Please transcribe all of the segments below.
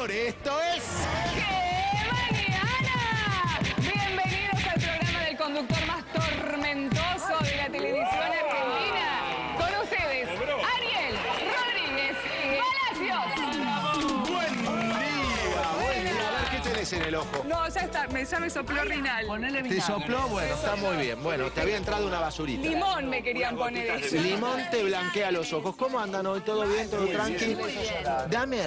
calor. Esto es... ¡Qué mañana! Bienvenidos al programa del conductor más tormentoso de la televisión argentina. Con ustedes, Ariel Rodríguez Palacios. Buen día. A ver, ¿qué tenés en el ojo? No, ya está, ya me sopló Rinal. ¿Te sopló? Bueno, está muy bien. Bueno, te había entrado una basurita. Limón me querían poner eso. Limón te blanquea los ojos. ¿Cómo andan hoy? ¿Todo bien? ¿Todo tranqui? Dame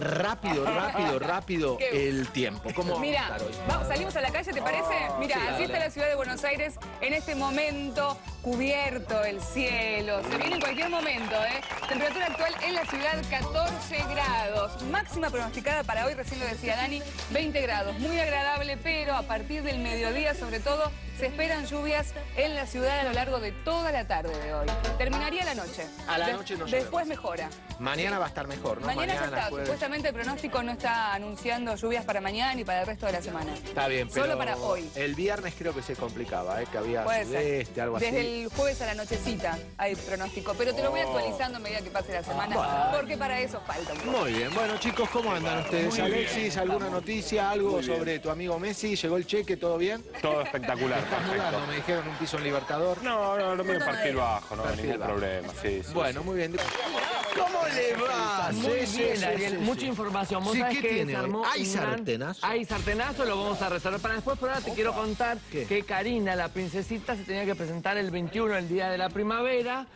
rápido el tiempo. ¿Cómo Mira, vamos a estar hoy? vamos, salimos a la calle, ¿te parece? Mira, así está la ciudad de Buenos Aires en este momento, cubierto el cielo. Se viene en cualquier momento, ¿eh? Temperatura actual en la ciudad 14 grados. Máxima pronosticada para hoy, recién lo decía Dani, 20 grados. Muy agradable, pero a partir del mediodía, sobre todo, se esperan lluvias en la ciudad a lo largo de toda la tarde de hoy. Terminaría la noche. A la noche no llueve. Después mejora. Mañana va a estar mejor, ¿no? Mañana ya está. jueves. Supuestamente el pronóstico no está anunciando lluvias para mañana ni para el resto de la semana. Está bien, pero Solo para hoy. El viernes creo que se complicaba, que había Puede sudeste, ser. algo así. Desde el jueves a la nochecita hay pronóstico, pero te lo voy actualizando a medida que pase la semana, porque para eso falta un poco. Muy bien, bueno chicos, ¿cómo andan ustedes? Alexis, ¿alguna noticia, algo sobre tu amigo Messi? ¿Llegó el cheque? ¿Todo bien? Todo espectacular, ¿Estás mudando? Me dijeron un piso en Libertador. No, lo mío es perfil bajo, no hay Perfil ningún bajo. problema, sí. Bueno, muy bien. ¿Cómo le va? Muy Sí, bien, sí, Ariel. sí, mucha sí. información. ¿Vos Sí, sabés ¿qué que tiene se hoy? armó ¿Hay un gran- sartenazo? Hay sartenazo, lo vamos a reservar para después, pero ahora te quiero contar ¿Qué? que Karina, la princesita, se tenía que presentar el 21, el día de la primavera,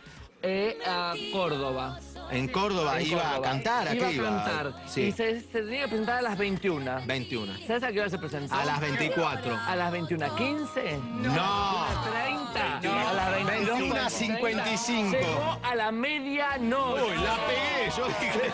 a Córdoba. En Córdoba En iba a Córdoba. cantar, ¿a qué iba a cantar. Sí. Y se tenía que presentar a las 21. 21. ¿Sabes a qué hora se presentó? A las 24. A las 21. ¿15? No. 30. No. A las 22. 21:55. Llegó a la medianoche. Uy, la pegué, yo dije,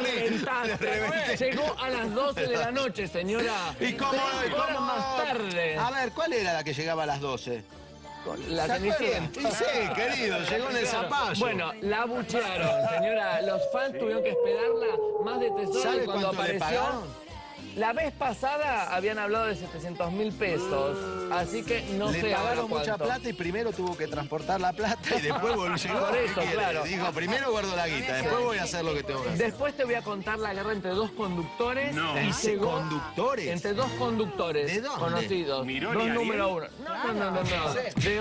Reventaste. Llegó a las 12 de la noche, señora. ¿Y cómo? 3 horas más tarde. A ver, ¿cuál era la que llegaba a las 12? La ¿Se acuerdan? Cenicienta. Sí, querido, llegó en el zapallo. Bueno, la abuchearon, señora. Los fans tuvieron que esperarla más de 3 horas. ¿Sabe Y cuando cuánto le apareció, pagaron? la vez pasada habían hablado de 700.000 pesos. Así que no Le sé ahora pagaron mucha cuánto. plata y primero tuvo que transportar la plata y después llegó. Por eso, ¿Qué quiere? claro. Dijo, primero guardo la guita, después voy a hacer lo que tengo que hacer. Después te voy a contar la guerra entre dos conductores. No. Y ¿Entre llegó conductores? Entre dos conductores ¿De dónde? conocidos. ¿Mirón y Dos Ariel? número uno. No. De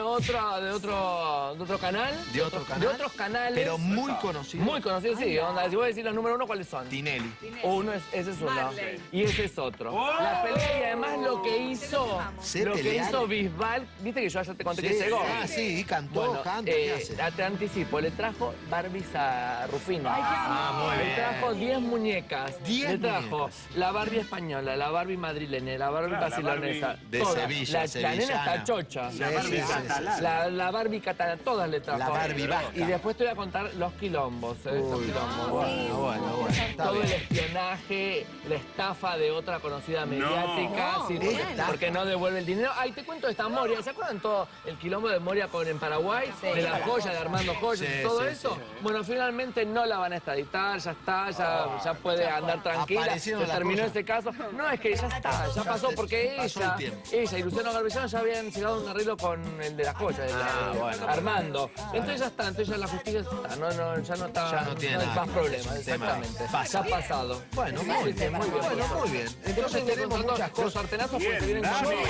otro canal. ¿De otro canal? De otros canales. Pero muy conocido. Muy conocidos, sí. Onda, si voy a decir los número uno, ¿cuáles son? Tinelli. Ese es uno. Marley. Y ese es otro. La pelea y además lo que hizo. Se Lo que pelearon. hizo Bisbal. Viste que yo ayer te conté que Sí, llegó. sí, cantó, canta, ¿qué hace? Te anticipo, le trajo Barbies a Rufino. muy Le bien. trajo 10 muñecas. 10 Le trajo muñecas. la Barbie española, la Barbie madrileña, la Barbie Claro, la barcelonesa. Barbie de todas. Sevilla, La nena sevillana. está chocha. Sí, La Barbie sí, sí, catalana. La Barbie catalana, todas le trajo. La Barbie vasca. Y después te voy a contar los quilombos. Estos quilombos. Bueno, está Todo el bien. espionaje, la estafa de otra conocida mediática, No, sí, bueno. porque no devuelve el dinero. Ay, te cuento de esta Moria. ¿Se acuerdan todo el quilombo de Moria en Paraguay? De la joya, de Armando Joyas Sí, y todo sí, eso. sí. Bueno, finalmente no la van a extraditar, ya está, ya puede andar tranquila. Aparecieron Se las terminó cosas. ese caso. No, es que ya está, ya pasó porque pasó el tiempo. ella y Luciano Garbellano ya habían llegado a un arreglo con el de la joya, bueno. Armando. Entonces ya está, entonces ya la justicia está, ya no está, Ya no tiene hay nada. más problemas, El tema exactamente. pasa. Ya ha pasado. Bueno, Sí, muy sí, bien. muy bien. Bueno, muy bien. Entonces tenemos muchas Los cosas. sartenazos porque Bien, vienen con... Dani.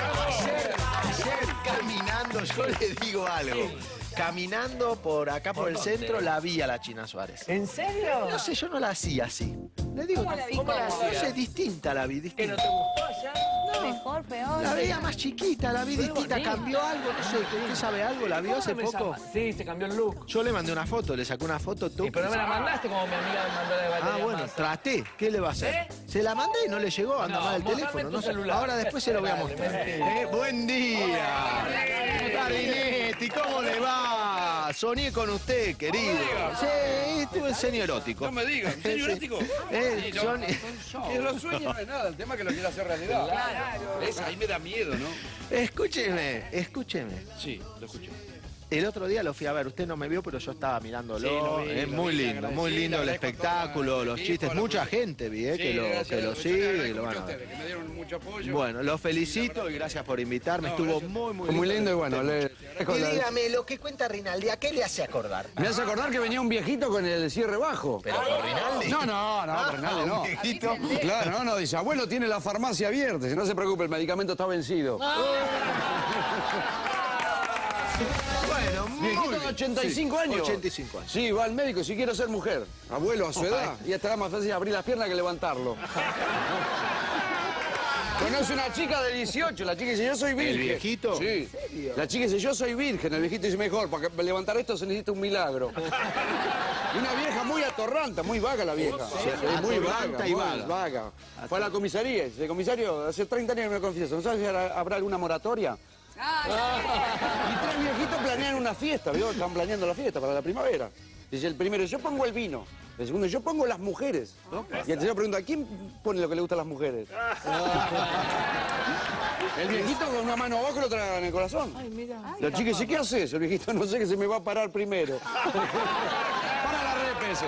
Ayer caminando, yo le digo algo. Caminando por acá por el centro la vi a la China Suárez. ¿En serio? No sé, yo no la hacía así. Le digo, ¿Cómo la vi? ¿Cómo la no hacías? sé, distinta la vi, ¿Que distinta. no te gustó allá? Mejor, peor. La veía más chiquita, la vi Muy distinta, bonita. cambió algo, no sé, ¿usted sabe algo? ¿La vio hace ¿Cómo me poco? llama? Sí, se cambió el look. Yo le mandé una foto, le saqué una foto, tú. Sí, pero no me la mandaste como mi amiga me mandó la de batería Ah, bueno, Massa. traté. ¿Qué le va a hacer? ¿Eh? Se la mandé y no le llegó, anda No, mal el mostrame teléfono. tu No sé. celular. Ahora después se lo voy a Dale, mostrar. mentira. Buen día. Clarinetti, ¿cómo le va? Soñé con usted, querido. Sí, estuve en sueño erótico. No me digan, ¿en serio Sí. erótico? Sí, no, Soñé- Que los sueños no es nada, el tema es que lo quiero hacer realidad. Claro. Ahí me da miedo, ¿no? Escúcheme. Sí, lo escuché. El otro día lo fui a ver, usted no me vio, pero yo estaba mirándolo. Sí, lo vi, Es lo muy vi, lindo, muy agradecido, lindo el agradezco espectáculo, todo, los sí, chistes. por lo Mucha que- gente vi, Sí, que gracias, lo muchas sigue y gracias lo van mucho a a ver. ustedes, que me dieron mucho apoyo. Bueno, los felicito y gracias por invitarme. No, Estuvo gracias. muy, muy Fue muy lindo y lindo. bueno, le agradezco Y la- dígame, lo que cuenta Rinaldi, ¿a qué le hace acordar? Me hace acordar que venía un viejito con el cierre bajo. ¿Pero con Rinaldi? No, Rinaldi no. un viejito. Claro, no, dice, abuelo tiene la farmacia abierta, si no se preocupe, el medicamento está vencido. Bueno, muy Viejito de bien. 85 años. 85 años. Sí, va al médico si quiere ser mujer. Abuelo, a su edad, ya estará más fácil abrir las piernas que levantarlo. Conoce una chica de 18, la chica dice, yo soy virgen. ¿El viejito? Sí. La chica dice, yo soy virgen. El viejito dice, mejor, para levantar esto se necesita un milagro. Y una vieja muy atorranta, muy vaga la vieja. Sí, muy Atorranta y muy vaga. Fue a la comisaría, dice, comisario, hace 30 años que me confieso, ¿no sabes si habrá alguna moratoria? Y tres viejitos planean una fiesta, ¿vio? Están planeando la fiesta para la primavera. Dice el primero, yo pongo el vino. El segundo, yo pongo las mujeres. Y el tercero pregunta, ¿quién pone lo que le gusta a las mujeres? El viejito con una mano abajo y la otra en el corazón. La chica dice, ¿qué haces? El viejito, no sé, que se me va a parar primero. Para la repese.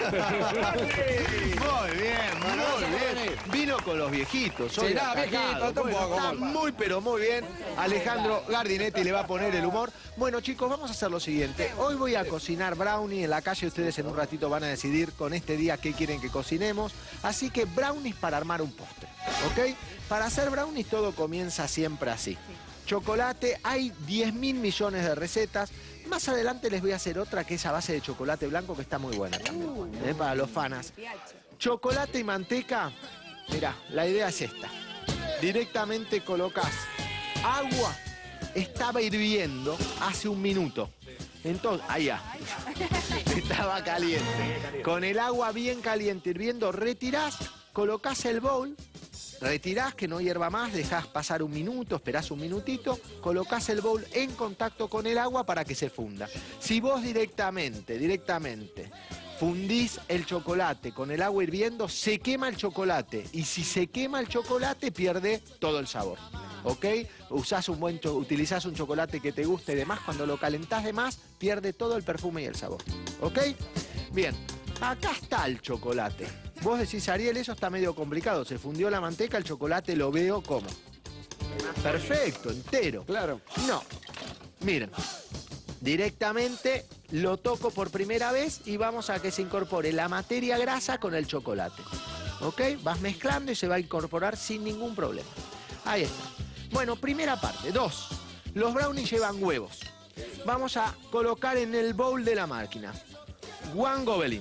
Muy bien, muy bien. Vino con los viejitos. Sí, hoy nada, atacado. viejito, tampoco, Está ¿cómo? muy, pero muy bien. Alejandro Gardinetti le va a poner el humor. Bueno, chicos, vamos a hacer lo siguiente. Hoy voy a cocinar brownie en la calle. Ustedes en un ratito van a decidir con este día qué quieren que cocinemos. Así que brownies para armar un postre, ¿ok? Para hacer brownies todo comienza siempre así. Chocolate, hay 10.000 millones de recetas. Más adelante les voy a hacer otra que es a base de chocolate blanco que está muy buena también, para los fanas. Chocolate y manteca, mirá, la idea es esta. Directamente colocás agua, estaba hirviendo hace un minuto. Entonces, allá, estaba caliente. Con el agua bien caliente hirviendo, retirás, colocás el bowl, retirás que no hierva más, dejás pasar un minuto, esperás un minutito, colocás el bowl en contacto con el agua para que se funda. Si vos directamente fundís el chocolate con el agua hirviendo, se quema el chocolate. Y si se quema el chocolate, pierde todo el sabor. ¿Ok? Utilizás un chocolate que te guste y demás, cuando lo calentás de más, pierde todo el perfume y el sabor. ¿Ok? Bien, acá está el chocolate. Vos decís, Ariel, eso está medio complicado. Se fundió la manteca, el chocolate lo veo como. Perfecto, entero. Claro. No. Miren, directamente lo toco por primera vez y vamos a que se incorpore la materia grasa con el chocolate. ¿Ok? Vas mezclando y se va a incorporar sin ningún problema. Ahí está. Bueno, primera parte. 2. Los brownies llevan huevos. Vamos a colocar en el bowl de la máquina. 1 gobelin.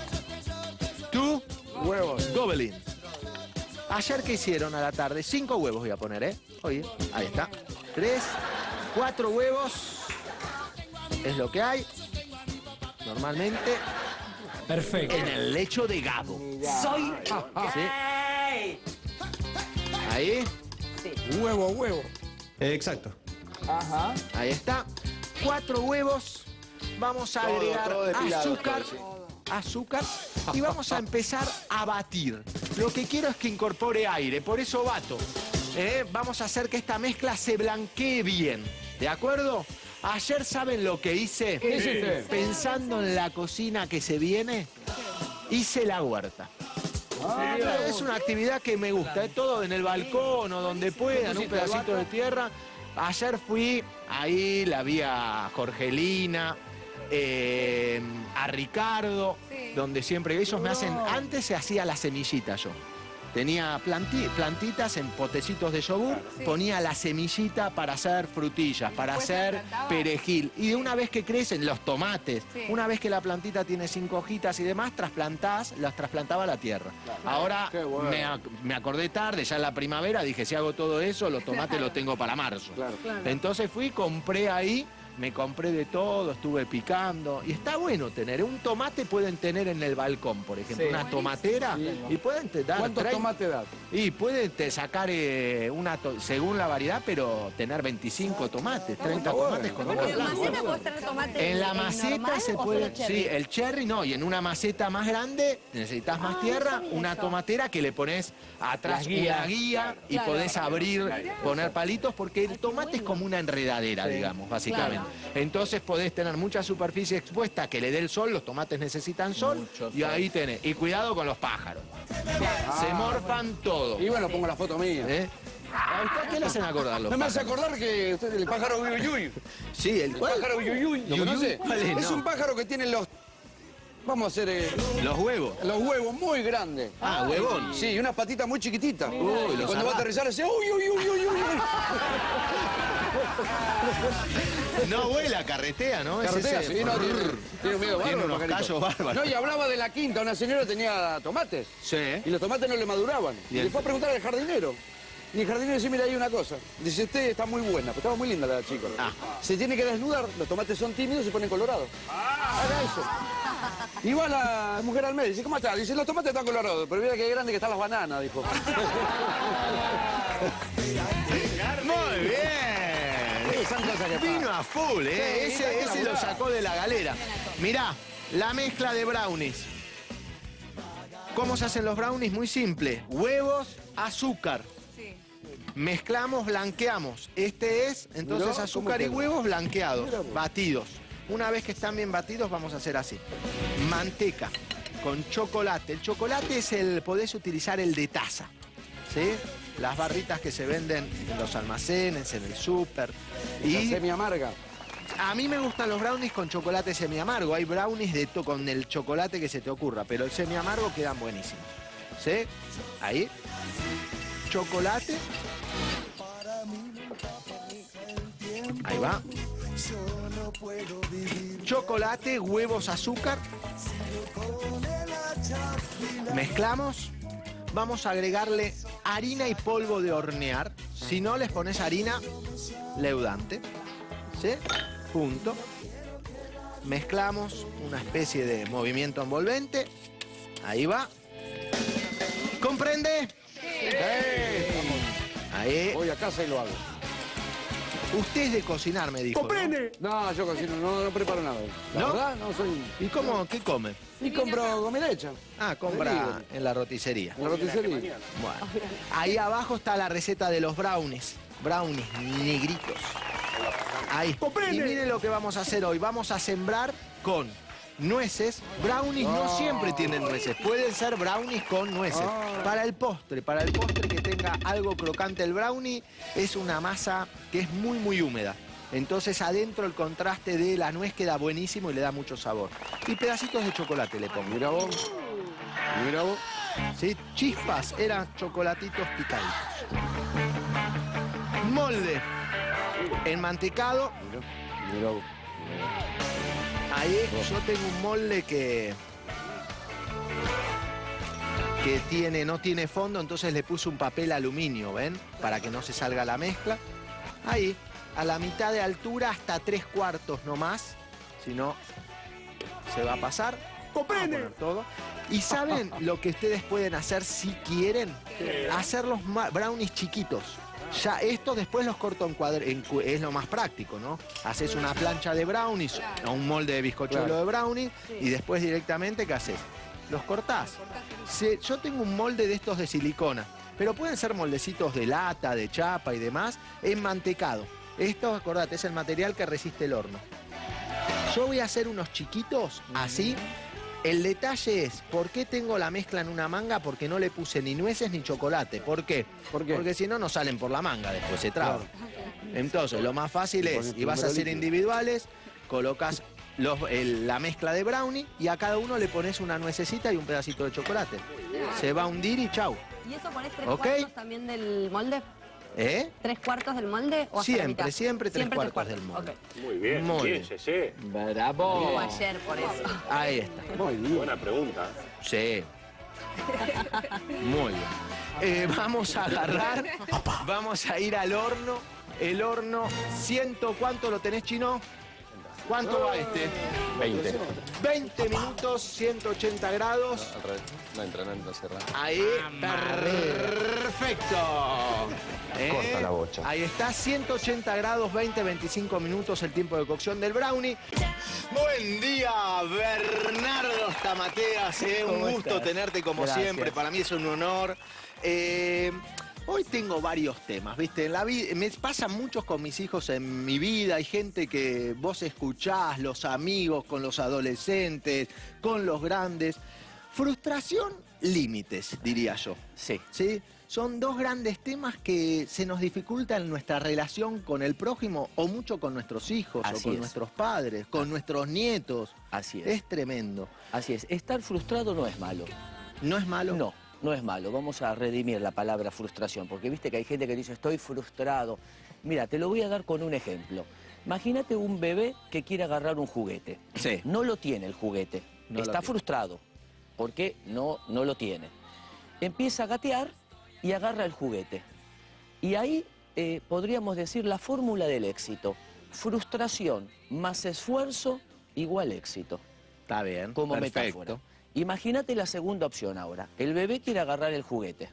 2 Huevos. gobelin. Ayer, ¿qué hicieron a la tarde? 5 huevos voy a poner, ¿eh? Oye, ahí está. 3, 4 huevos. Es lo que hay. Normalmente. Perfecto. En el lecho de Gabo. Soy ¿Sí? Ahí. Huevo. Exacto. Ahí está. 4 huevos. Vamos a agregar todo depilado, azúcar y vamos a empezar a batir. Lo que quiero es que incorpore aire, por eso bato. Vamos a hacer que esta mezcla se blanquee bien. ¿De acuerdo? Ayer, ¿saben lo que hice? ¿Qué hiciste? Pensando en la cocina que se viene, hice la huerta. Es una actividad que me gusta, todo en el balcón o donde puedan, un pedacito de tierra. Ayer fui, ahí la vi a Jorgelina, a Ricardo, donde siempre ellos me hacen, antes se hacía la semillita yo. Tenía plantitas en potecitos de yogur, ponía la semillita para hacer frutillas, para Después hacer trasplantaba. perejil. Y de una vez que crecen los tomates, Sí. una vez que la plantita tiene 5 hojitas y demás, las trasplantaba a la tierra. Ahora Qué bueno. me acordé tarde, ya en la primavera, dije, si hago todo eso, los tomates los tengo para marzo. Claro. Entonces fui, compré ahí, me compré de todo, estuve picando. Y está bueno tener. Un tomate pueden tener en el balcón, por ejemplo, Sí. una tomatera. Y pueden te dar ¿Cuántos 30 tomates da? Y pueden sacar según la variedad, pero tener 25 tomates, 30 tomates con una ¿En planta. maceta puedes tener tomate En la maceta normal se o puede, solo cherry? sí, el cherry no, y en una maceta más grande necesitas más tierra, sabía una eso. tomatera que le pones atrás Las guías. una guía y Claro. podés abrir, poner palitos, porque el tomate es como una enredadera, digamos, básicamente. Entonces podés tener mucha superficie expuesta que le dé el sol, los tomates necesitan sol, y ahí tenés. Y cuidado con los pájaros. Se morfan todo. Y bueno, pongo la foto mía. ¿A usted qué le hacen acordar los No me hace pájaros? acordar que usted el pájaro Uyuyuy. Sí, el Pájaro Uyuyuy, ¿lo conoce? ¿Cuál es? Es No. un pájaro que tiene los... Vamos a hacer... Los huevos. los huevos muy grandes. Ah, huevón. Sí, y unas patitas muy chiquititas. Uy, Y los cuando va a aterrizar dice... Uy, uy, uy, uy, uy. No vuela, carretea, ¿no? Es Carretea, ese- sí, no, tiene miedo Tiene bárbaro, unos pajarito. callos bárbaros. No, y hablaba de la quinta, una señora tenía tomates. Sí. Y los tomates no le maduraban. Y Bien. le fue a preguntar al jardinero. Y el jardinero dice, mira, hay una cosa. Dice, usted está muy buena, pero estaba muy linda la chica. Ah. Se tiene que desnudar, los tomates son tímidos y se ponen colorados. Haga eso. Y va la mujer al médico, dice, ¿cómo está? Dice, los tomates están colorados, pero mira qué grande que están las bananas, dijo. Muy bien. Son cosas que Vino pasan. a full, ¿eh? Sí, ese está lo laburado. sacó de la galera. Mirá, la mezcla de brownies. ¿Cómo se hacen los brownies? Muy simple. Huevos, azúcar. Sí. Mezclamos, blanqueamos. Este es, entonces, Mirá, azúcar ¿cómo y queda? huevos blanqueados, Mirá vos. batidos. Una vez que están bien batidos, vamos a hacer así. Manteca con chocolate. El chocolate es podés utilizar el de taza, ¿sí? Las barritas que se venden en los almacenes, en el súper. La Y semi amarga. a mí me gustan los brownies con chocolate semi-amargo. Hay brownies con el chocolate que se te ocurra, pero el semi-amargo quedan buenísimos. ¿Sí? Ahí. Chocolate. Ahí va. Chocolate, huevos, azúcar. Mezclamos. Vamos a agregarle harina y polvo de hornear. Si no, les pones harina leudante. ¿Sí? Punto. Mezclamos una especie de movimiento envolvente. Ahí va. ¿Comprende? Ahí. Voy a casa y lo hago. Usted es de cocinar, me dijo. ¡Comprende! No, yo cocino, no preparo nada. La ¿No? verdad, no soy... ¿No? ¿Y cómo? ¿Qué come? Y compro comida hecha. Ah, compra Delivery. en la roticería. En la roticería. Bueno. Ahí abajo está la receta de los brownies. Brownies negritos. Ahí. Y miren lo que vamos a hacer hoy. Vamos a sembrar con nueces. Brownies no siempre tienen nueces. Pueden ser brownies con nueces. Para el postre que tenga algo crocante el brownie, es una masa que es muy, muy húmeda. Entonces adentro el contraste de la nuez queda buenísimo y le da mucho sabor. Y pedacitos de chocolate le pongo. Mira vos. Mira vos. ¿Sí? Chispas eran chocolatitos picaditos. Molde. Enmantecado. Mira vos. Ahí yo tengo un molde que no tiene fondo, entonces le puse un papel aluminio, ¿ven? Para que no se salga la mezcla. Ahí, a la mitad de altura hasta 3/4 nomás, si no se va a pasar. ¡Comprende! Vamos a poner todo. ¿Y saben lo que ustedes pueden hacer si quieren? Hacer los brownies chiquitos. Ya esto después los corto en es lo más práctico, ¿no? Haces una plancha de brownies o un molde de bizcochuelo de brownies y después directamente, ¿qué haces? Los cortás. Yo tengo un molde de estos de silicona, pero pueden ser moldecitos de lata, de chapa y demás, enmantecado. Esto, acordate, es el material que resiste el horno. Yo voy a hacer unos chiquitos, así. El detalle es, ¿por qué tengo la mezcla en una manga? Porque no le puse ni nueces ni chocolate. ¿Por qué? ¿Por qué? Porque si no, no salen por la manga, después se traban. Entonces, lo más fácil es, pones y vas a hacer líquido. individuales, colocas la mezcla de brownie y a cada uno le pones una nuececita y un pedacito de chocolate. Se va a hundir y chau. ¿Y eso pones 3 Ok. cuartos también del molde? ¿Eh? ¿3/4 del molde o hasta la Siempre, mitad? siempre 3/4 3/4. del molde. Ok. Muy bien, Muy bien, bien. Yeye. Bravo. Como ayer, por eso. Ahí está. Muy bien. Buena pregunta. Sí. Muy bien. Vamos a agarrar, vamos a ir al horno. El horno, ¿cuánto lo tenés, Chino? ¿Cuánto va este? 20. 20 minutos, 180 grados. No entra, cierra. Ahí, perfecto. Corta la bocha. Ahí está, 180 grados, 20-25 minutos el tiempo de cocción del brownie. Buen día, Bernardo Stamateas. Un gusto tenerte como Gracias. siempre. Para mí es un honor. Hoy tengo varios temas, ¿viste? En la vida me pasan muchos con mis hijos en mi vida. Hay gente que vos escuchás, los amigos, con los adolescentes, con los grandes. Frustración, límites, diría yo. Sí. ¿Sí? Son dos grandes temas que se nos dificultan nuestra relación con el prójimo o mucho con nuestros hijos Así o con es. nuestros padres, con nuestros nietos. Así es. Es tremendo. Así es. Estar frustrado no es malo. ¿No es malo? No, no es malo. Vamos a redimir la palabra frustración, porque viste que hay gente que dice estoy frustrado. Mira, te lo voy a dar con un ejemplo. Imagínate un bebé que quiere agarrar un juguete. Sí. No lo tiene el juguete. No lo Está tiene. frustrado porque no lo tiene. Empieza a gatear y agarra el juguete. Y ahí podríamos decir la fórmula del éxito. Frustración más esfuerzo igual éxito. Está bien, Como perfecto. metáfora. Imagínate la segunda opción ahora. El bebé quiere agarrar el juguete.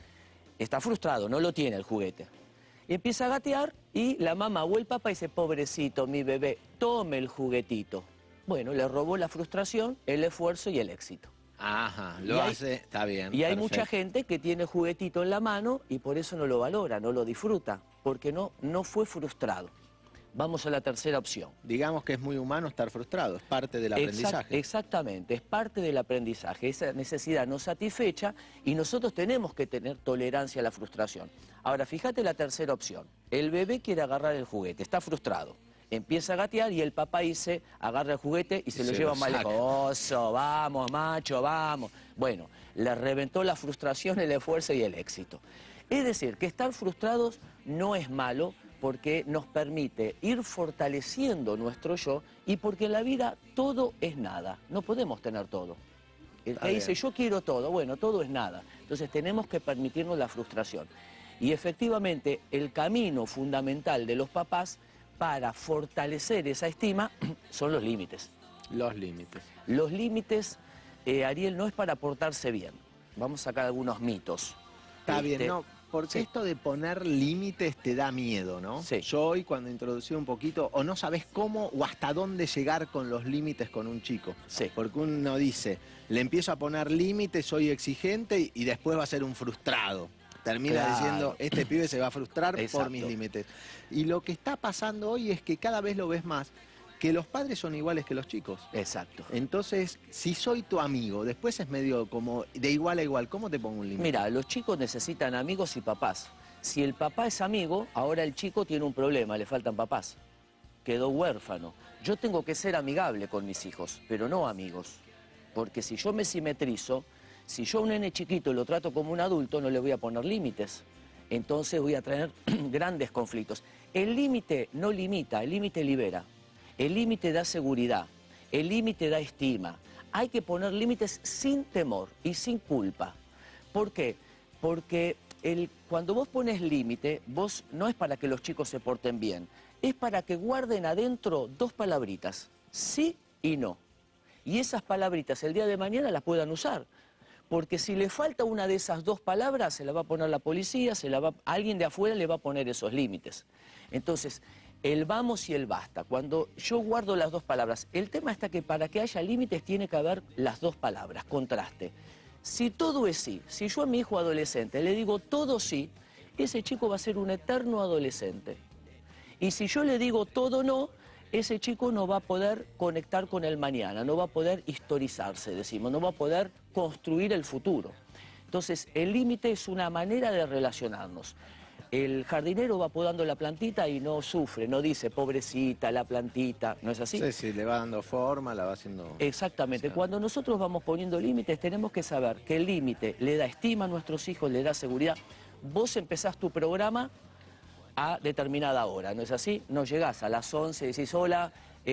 Está frustrado, no lo tiene el juguete. Empieza a gatear y la mamá o el papá dice, pobrecito, mi bebé, tome el juguetito. Bueno, le robó la frustración, el esfuerzo y el éxito. Ajá, Y lo hay- hace, está bien. Y hay perfecto. mucha gente que tiene juguetito en la mano y por eso no lo valora, no lo disfruta, porque no fue frustrado. Vamos a la tercera opción. Digamos que es muy humano estar frustrado, es parte del aprendizaje. Exactamente, es parte del aprendizaje, esa necesidad no satisfecha y nosotros tenemos que tener tolerancia a la frustración. Ahora, fíjate la tercera opción. El bebé quiere agarrar el juguete, está frustrado. Empieza a gatear y el papá dice, agarra el juguete y se lo lleva más lejos. Oso, vamos, macho, vamos. Bueno, le reventó la frustración, el esfuerzo y el éxito. Es decir, que estar frustrados no es malo porque nos permite ir fortaleciendo nuestro yo y porque en la vida todo es nada, no podemos tener todo. El Está que dice bien. yo quiero todo, bueno, todo es nada. Entonces tenemos que permitirnos la frustración. Y efectivamente el camino fundamental de los papás para fortalecer esa estima son los límites. Los límites. Los límites, Ariel, no es para portarse bien. Vamos a sacar algunos mitos. Está bien, Este, no, porque sí. esto de poner límites te da miedo, ¿no? Sí. Yo hoy cuando introducí un poquito, o no sabes cómo o hasta dónde llegar con los límites con un chico. Sí. Porque uno dice, le empiezo a poner límites, soy exigente y después va a ser un frustrado. Termina Claro. diciendo, este pibe se va a frustrar por Exacto. mis límites. Y lo que está pasando hoy es que cada vez lo ves más, que los padres son iguales que los chicos. Exacto. Entonces, si soy tu amigo, después es medio como de igual a igual, ¿cómo te pongo un límite? Mira, los chicos necesitan amigos y papás. Si el papá es amigo, ahora el chico tiene un problema, le faltan papás. Quedó huérfano. Yo tengo que ser amigable con mis hijos, pero no amigos. Porque si yo me simetrizo, si yo a un nene chiquito lo trato como un adulto, no le voy a poner límites. Entonces voy a tener grandes conflictos. El límite no limita, el límite libera. El límite da seguridad, el límite da estima. Hay que poner límites sin temor y sin culpa. ¿Por qué? Porque cuando vos pones límite, vos no es para que los chicos se porten bien, es para que guarden adentro dos palabritas, sí y no. Y esas palabritas el día de mañana las puedan usar. Porque si le falta una de esas dos palabras, se la va a poner la policía, alguien de afuera le va a poner esos límites. Entonces, el vamos y el basta. Cuando yo guardo las dos palabras, el tema está que para que haya límites tiene que haber las dos palabras, contraste. Si todo es sí, si yo a mi hijo adolescente le digo todo sí, ese chico va a ser un eterno adolescente. Y si yo le digo todo no, ese chico no va a poder conectar con el mañana, no va a poder historizarse, decimos, no va a poder construir el futuro. Entonces, el límite es una manera de relacionarnos. El jardinero va podando la plantita y no sufre, no dice, pobrecita, la plantita, ¿no es así? Sí, sí, le va dando forma, la va haciendo... Exactamente. O sea, Cuando nosotros vamos poniendo límites, tenemos que saber que el límite le da estima a nuestros hijos, le da seguridad. Vos empezás tu programa a determinada hora, ¿no es así? No llegás a las 11 y decís, hola,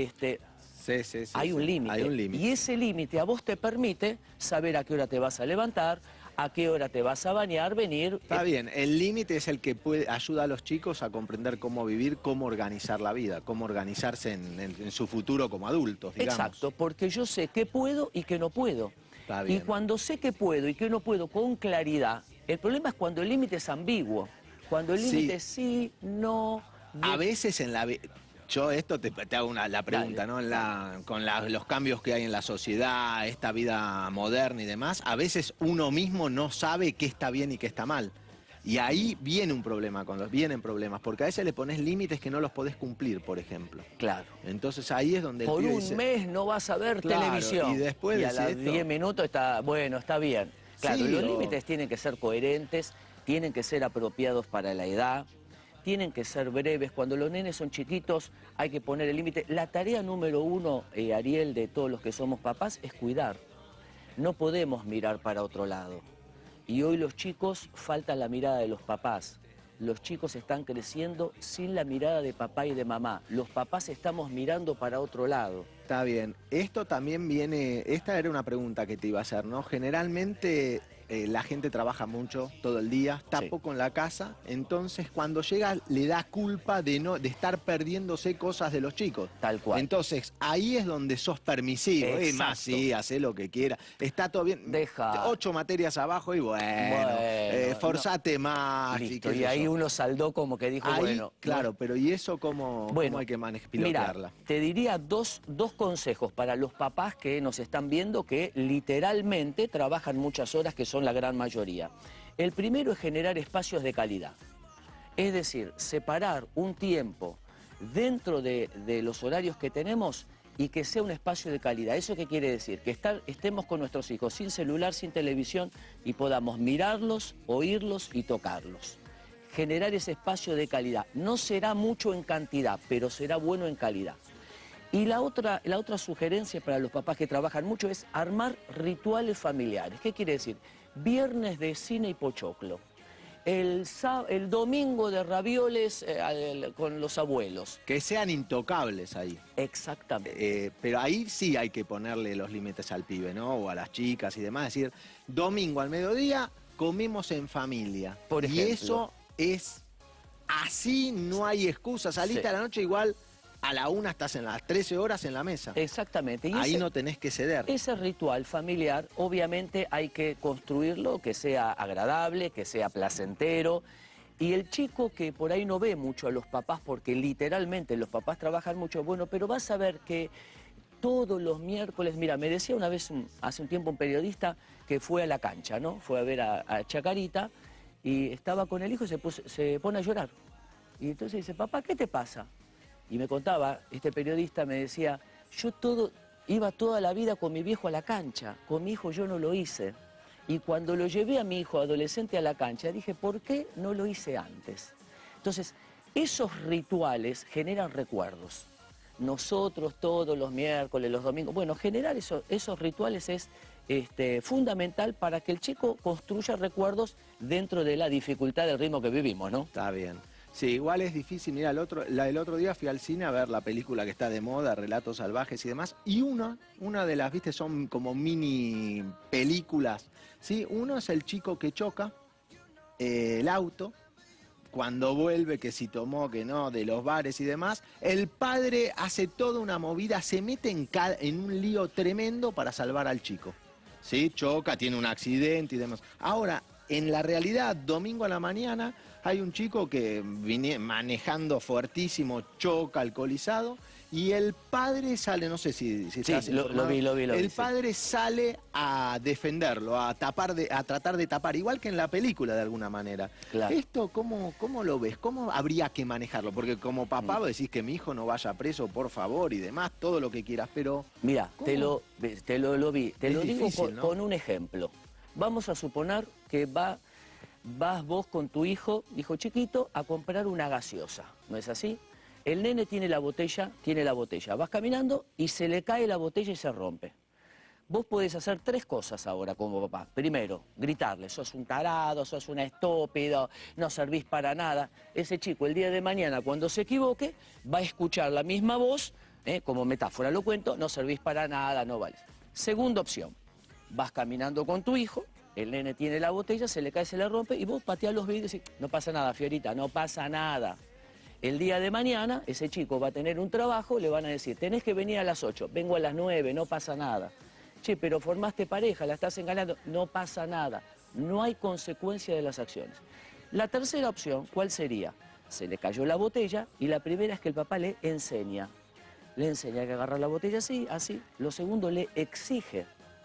Sí, sí, sí, hay sí. un límite. Hay un límite. Y ese límite a vos te permite saber a qué hora te vas a levantar, a qué hora te vas a bañar, venir. Está bien, el límite es el que ayuda a los chicos a comprender cómo vivir, cómo organizar la vida, cómo organizarse en su futuro como adultos, digamos. Exacto, porque yo sé qué puedo y qué no puedo. Está Y bien. cuando sé qué puedo y qué no puedo con claridad, el problema es cuando el límite es ambiguo. Cuando el Sí. límite es sí, no... A veces en la... Yo esto te hago la pregunta, Dale. ¿no? Con los cambios que hay en la sociedad, esta vida moderna y demás, a veces uno mismo no sabe qué está bien y qué está mal. Y ahí viene un problema, vienen problemas, porque a veces le pones límites que no los podés cumplir, por ejemplo. Claro. Entonces ahí es donde el Por pibe un dice, mes no vas a ver claro, televisión. y después a decís los esto. 10 minutos está, bueno, está bien. Claro, Sí, los límites tienen que ser coherentes, tienen que ser apropiados para la edad, tienen que ser breves. Cuando los nenes son chiquitos hay que poner el límite. La tarea número 1, Ariel, de todos los que somos papás, es cuidar. No podemos mirar para otro lado. Y hoy los chicos, falta la mirada de los papás. Los chicos están creciendo sin la mirada de papá y de mamá. Los papás estamos mirando para otro lado. Está bien. Esto también viene, esta era una pregunta que te iba a hacer, ¿no? Generalmente la gente trabaja mucho todo el día, está Sí. poco en la casa, entonces cuando llega le da culpa de estar perdiéndose cosas de los chicos. Tal cual. Entonces ahí es donde sos permisivo. Exacto. Más sí, hacé lo que quiera. Está todo bien. Deja. 8 materias abajo y bueno, forzate más. Listo, qué y sé ahí yo. uno saldó como que dijo, Ahí, bueno. claro, pero ¿y eso cómo hay que pilotearla? Mira, te diría dos consejos para los papás que nos están viendo que literalmente trabajan muchas horas, que son la gran mayoría. El primero es generar espacios de calidad. Es decir, separar un tiempo dentro de los horarios que tenemos y que sea un espacio de calidad. ¿Eso qué quiere decir? Que estemos con nuestros hijos sin celular, sin televisión y podamos mirarlos, oírlos y tocarlos. Generar ese espacio de calidad. No será mucho en cantidad, pero será bueno en calidad. Y la otra sugerencia para los papás que trabajan mucho es armar rituales familiares. ¿Qué quiere decir? Viernes de cine y pochoclo. El domingo de ravioles con los abuelos. Que sean intocables ahí. Exactamente. Pero ahí sí hay que ponerle los límites al pibe, ¿no? O a las chicas y demás. Es decir, domingo al mediodía comemos en familia. Por ejemplo. Y eso es así, no hay excusa. Saliste Sí. a la noche igual, a la 1 estás en las 13 horas en la mesa. Exactamente. Y Ahí no tenés que ceder. Ese ritual familiar, obviamente hay que construirlo, que sea agradable, que sea placentero. Y el chico que por ahí no ve mucho a los papás, porque literalmente los papás trabajan mucho, bueno, pero vas a ver que todos los miércoles, mira, me decía una vez, hace un tiempo, un periodista que fue a la cancha, ¿no? Fue a ver a Chacarita y estaba con el hijo y se pone a llorar. Y entonces dice, papá, ¿qué te pasa? Y me contaba, este periodista me decía, yo iba toda la vida con mi viejo a la cancha, con mi hijo yo no lo hice. Y cuando lo llevé a mi hijo adolescente a la cancha, dije, ¿por qué no lo hice antes? Entonces, esos rituales generan recuerdos. Nosotros todos los miércoles, los domingos, bueno, generar esos rituales es fundamental para que el chico construya recuerdos dentro de la dificultad del ritmo que vivimos, ¿no? Está bien. Sí, igual es difícil. Mira, el otro día fui al cine a ver la película que está de moda, Relatos Salvajes y demás. Y una de las, viste, son como mini películas. ¿Sí? Uno es el chico que choca el auto. Cuando vuelve, que si tomó, que no, de los bares y demás, el padre hace toda una movida, se mete en un lío tremendo para salvar al chico. ¿Sí? Choca, tiene un accidente y demás. Ahora, en la realidad, domingo a la mañana, hay un chico que viene manejando fuertísimo, choca, alcoholizado, y el padre sale, no sé si estás informado, lo vi. el padre sale a defenderlo, a tratar de tapar, igual que en la película de alguna manera. Claro. ¿Esto cómo lo ves? ¿Cómo habría que manejarlo? Porque como papá vos decís que mi hijo no vaya preso, por favor, y demás, todo lo que quieras, pero... Mira, te lo vi, te lo digo difícil, ¿no? con un ejemplo. Vamos a suponer que vas vos con tu hijo chiquito, a comprar una gaseosa, ¿no es así? El nene tiene la botella, vas caminando y se le cae la botella y se rompe. Vos podés hacer 3 cosas ahora como papá. Primero, gritarle, sos un tarado, sos un estúpido, no servís para nada. Ese chico el día de mañana, cuando se equivoque, va a escuchar la misma voz, como metáfora lo cuento, no servís para nada, no vales. Segunda opción, vas caminando con tu hijo, el nene tiene la botella, se le cae, se le rompe, y vos pateás los vidrios y decís, no pasa nada, Fiorita, no pasa nada. El día de mañana, ese chico va a tener un trabajo, le van a decir, tenés que venir a las 8, vengo a las 9, no pasa nada. Che, pero formaste pareja, la estás engañando, no pasa nada. No hay consecuencia de las acciones. La tercera opción, ¿cuál sería? Se le cayó la botella y la primera es que el papá le enseña. Le enseña que agarrar la botella así, así. Lo segundo, le exige.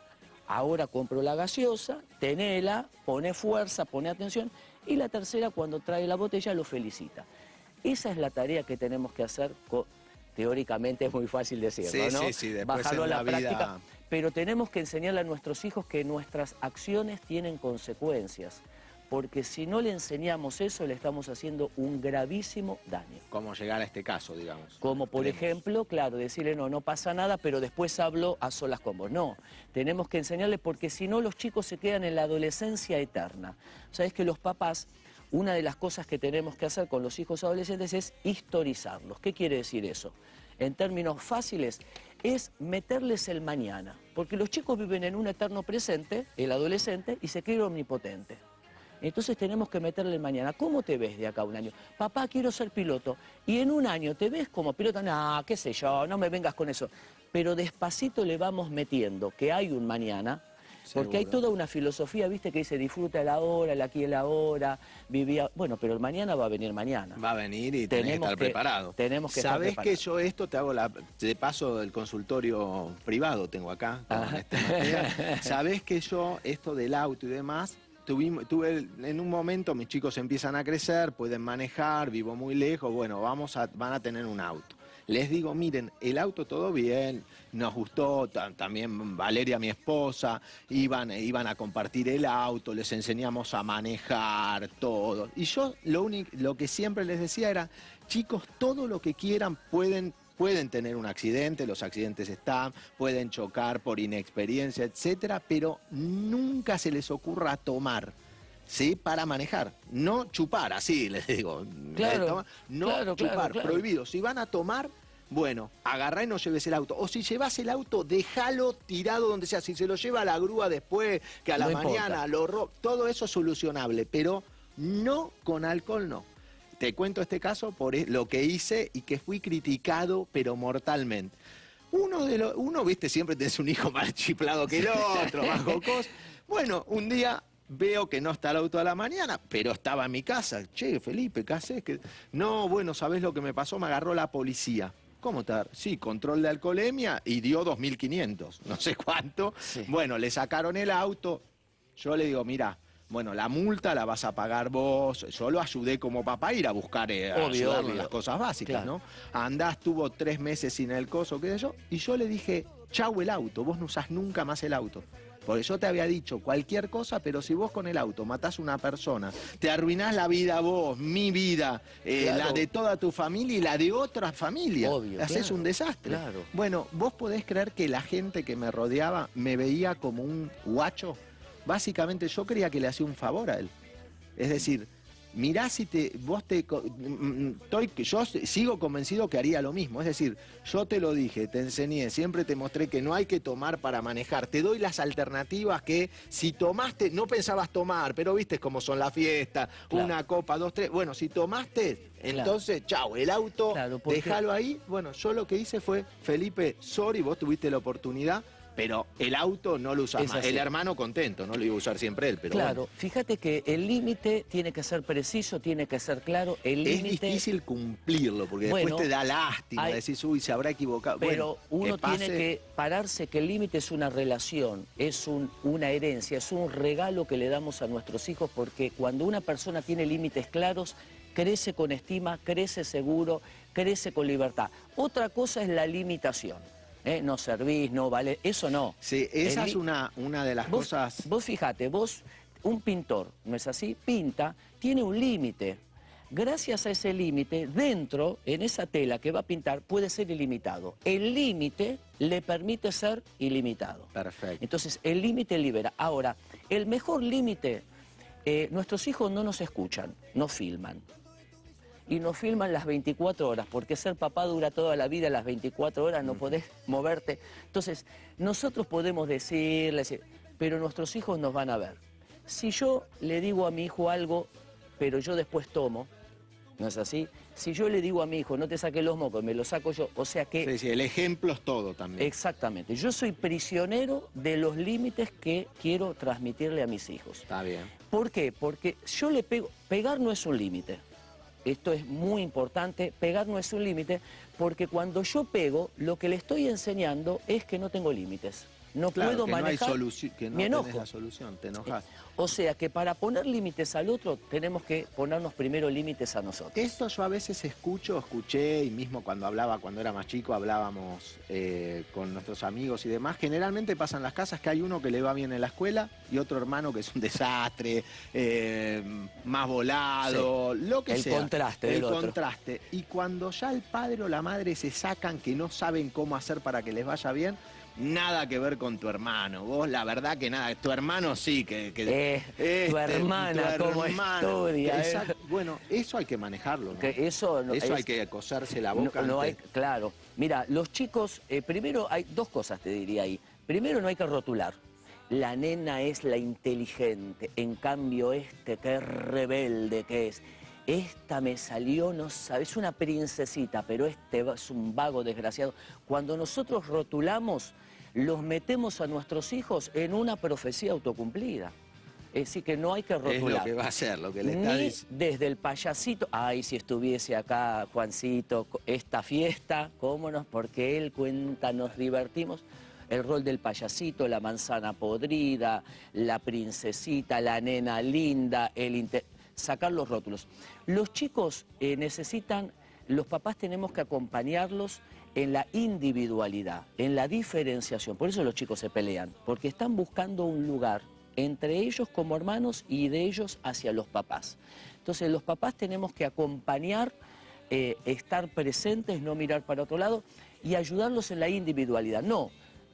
ahora compro la gaseosa, tenela, pone fuerza, pone atención, y la tercera, cuando trae la botella, lo felicita. Esa es la tarea que tenemos que hacer, teóricamente es muy fácil decirlo, ¿no? Sí, después bajarlo a en la la vida... práctica, pero tenemos que enseñarle a nuestros hijos que nuestras acciones tienen consecuencias, porque si no le enseñamos eso, le estamos haciendo un gravísimo daño. ¿Cómo llegar a este caso, digamos? Como por ejemplo, claro, decirle no pasa nada, pero después hablo a solas con vos. No, tenemos que enseñarle porque si no los chicos se quedan en la adolescencia eterna. Sabés que los papás, una de las cosas que tenemos que hacer con los hijos adolescentes es historizarlos. ¿Qué quiere decir eso? En términos fáciles, es meterles el mañana. Porque los chicos viven en un eterno presente, el adolescente, y se cree omnipotente. Entonces tenemos que meterle el mañana. ¿Cómo te ves de acá a un año? Papá, quiero ser piloto. ¿Y en un año te ves como piloto? No, qué sé yo, no me vengas con eso. Pero despacito le vamos metiendo que hay un mañana, porque hay toda una filosofía, viste, que dice disfruta el ahora, el aquí y el ahora, vivía... Bueno, pero el mañana va a venir mañana. Va a venir y tenés que estar preparado. Tenemos que estar ¿Sabés preparados. que yo esto te hago de paso del consultorio privado, tengo acá, con este material? ¿Sabés que yo esto del auto y demás... Tuve en un momento, mis chicos empiezan a crecer, pueden manejar, vivo muy lejos, bueno, van a tener un auto. Les digo, miren, el auto todo bien, nos gustó, también Valeria, mi esposa, iban a compartir el auto, les enseñamos a manejar, todo. Y yo lo que siempre les decía era, chicos, todo lo que quieran pueden tener un accidente, los accidentes están, pueden chocar por inexperiencia, etcétera, pero nunca se les ocurra tomar, ¿sí? Para manejar. No chupar, así les digo. Claro, no chupar, prohibido. Si van a tomar, bueno, agarrá y no lleves el auto. O si llevas el auto, déjalo tirado donde sea. Si se lo lleva a la grúa después, que a la mañana lo roba, todo eso es solucionable, pero no con alcohol, no. Te cuento este caso por lo que hice y que fui criticado, pero mortalmente. Uno, viste, siempre tenés un hijo más chiflado que el otro, más jocoso. Bueno, un día veo que no está el auto a la mañana, pero estaba en mi casa. Che, Felipe, ¿qué haces? No, bueno, ¿sabés lo que me pasó? Me agarró la policía. ¿Cómo está? Sí, control de alcoholemia y dio 2.500, no sé cuánto. Sí. Bueno, le sacaron el auto. Yo le digo, mirá, bueno, la multa la vas a pagar vos. Yo lo ayudé como papá a ir a buscar ayudarlo en las cosas básicas, claro, ¿no? Andá, estuvo 3 meses sin el coso, qué sé yo. Y yo le dije, chau el auto, vos no usás nunca más el auto. Porque yo te había dicho cualquier cosa, pero si vos con el auto matás a una persona, te arruinás la vida vos, mi vida, claro, la de toda tu familia y la de otra familia. Obvio, haces claro, un desastre. Claro. Bueno, vos podés creer que la gente que me rodeaba me veía como un guacho. Básicamente yo creía que le hacía un favor a él. Es decir, mirá si yo sigo convencido que haría lo mismo. Es decir, yo te lo dije, te enseñé, siempre te mostré que no hay que tomar para manejar. Te doy las alternativas que si tomaste, no pensabas tomar, pero viste cómo son las fiestas, claro, una copa, 2, 3. Bueno, si tomaste, entonces, chau, el auto, claro, déjalo ahí. Bueno, yo lo que hice fue, Felipe, sorry, vos tuviste la oportunidad, pero el auto no lo usás más. El hermano contento, no lo iba a usar siempre él, pero claro, bueno. Fíjate que el límite tiene que ser preciso, tiene que ser claro. El límite es difícil cumplirlo, porque después te da lástima, decís, uy, se habrá equivocado. Pero bueno, uno tiene que pararse que el límite es una relación, es una herencia, es un regalo que le damos a nuestros hijos, porque cuando una persona tiene límites claros, crece con estima, crece seguro, crece con libertad. Otra cosa es la limitación. No servís, no vale, eso no. Sí, esa es una de las cosas... Vos fijate, un pintor, ¿no es así? Pinta, tiene un límite. Gracias a ese límite, dentro, en esa tela que va a pintar, puede ser ilimitado. El límite le permite ser ilimitado. Perfecto. Entonces, el límite libera. Ahora, el mejor límite, nuestros hijos no nos escuchan, nos filman. Y nos filman las 24 horas, porque ser papá dura toda la vida, las 24 horas no podés moverte. Entonces, nosotros podemos decirles, pero nuestros hijos nos van a ver. Si yo le digo a mi hijo algo, pero yo después tomo, ¿no es así? Si yo le digo a mi hijo, no te saques los mocos, me los saco yo, o sea que... Sí, sí, el ejemplo es todo también. Exactamente. Yo soy prisionero de los límites que quiero transmitirle a mis hijos. Está bien. ¿Por qué? Porque yo le pego... Pegar no es un límite. Esto es muy importante, pegar no es un límite, porque cuando yo pego, lo que le estoy enseñando es que no tengo límites. no Claro, puedo que manejar no hay solución, que no mi enojo. tenés la solución, te enojas. O sea que para poner límites al otro tenemos que ponernos primero límites a nosotros. Esto yo a veces escuché, y mismo cuando era más chico, hablábamos con nuestros amigos y demás. Generalmente pasa en las casas que hay uno que le va bien en la escuela y otro hermano que es un desastre, más volado, lo que sea. El contraste del otro. El contraste. Y cuando ya el padre o la madre se sacan que no saben cómo hacer para que les vaya bien, nada que ver con tu hermano. Vos, la verdad que nada. Tu hermano sí tu hermana, cómo estudia. Exacto. Bueno, eso hay que manejarlo, ¿no? Que eso hay que coserse la boca. Claro. Mira, los chicos, primero hay dos cosas te diría ahí. Primero, no hay que rotular. La nena es la inteligente, en cambio qué rebelde que es. Esta me salió, no sabes, es una princesita, pero es un vago desgraciado. Cuando nosotros rotulamos, los metemos a nuestros hijos en una profecía autocumplida. Es decir, que no hay que rotular. Es lo que va a hacer, lo que le está diciendo. Desde el payasito, ay, si estuviese acá Juancito, esta fiesta, cómo no, porque él cuenta, nos divertimos. El rol del payasito, la manzana podrida, la princesita, la nena linda, sacar los rótulos. Los chicos necesitan, los papás tenemos que acompañarlos en la individualidad, en la diferenciación. Por eso los chicos se pelean, porque están buscando un lugar entre ellos como hermanos y de ellos hacia los papás. Entonces los papás tenemos que acompañar, estar presentes, no mirar para otro lado y ayudarlos en la individualidad. No,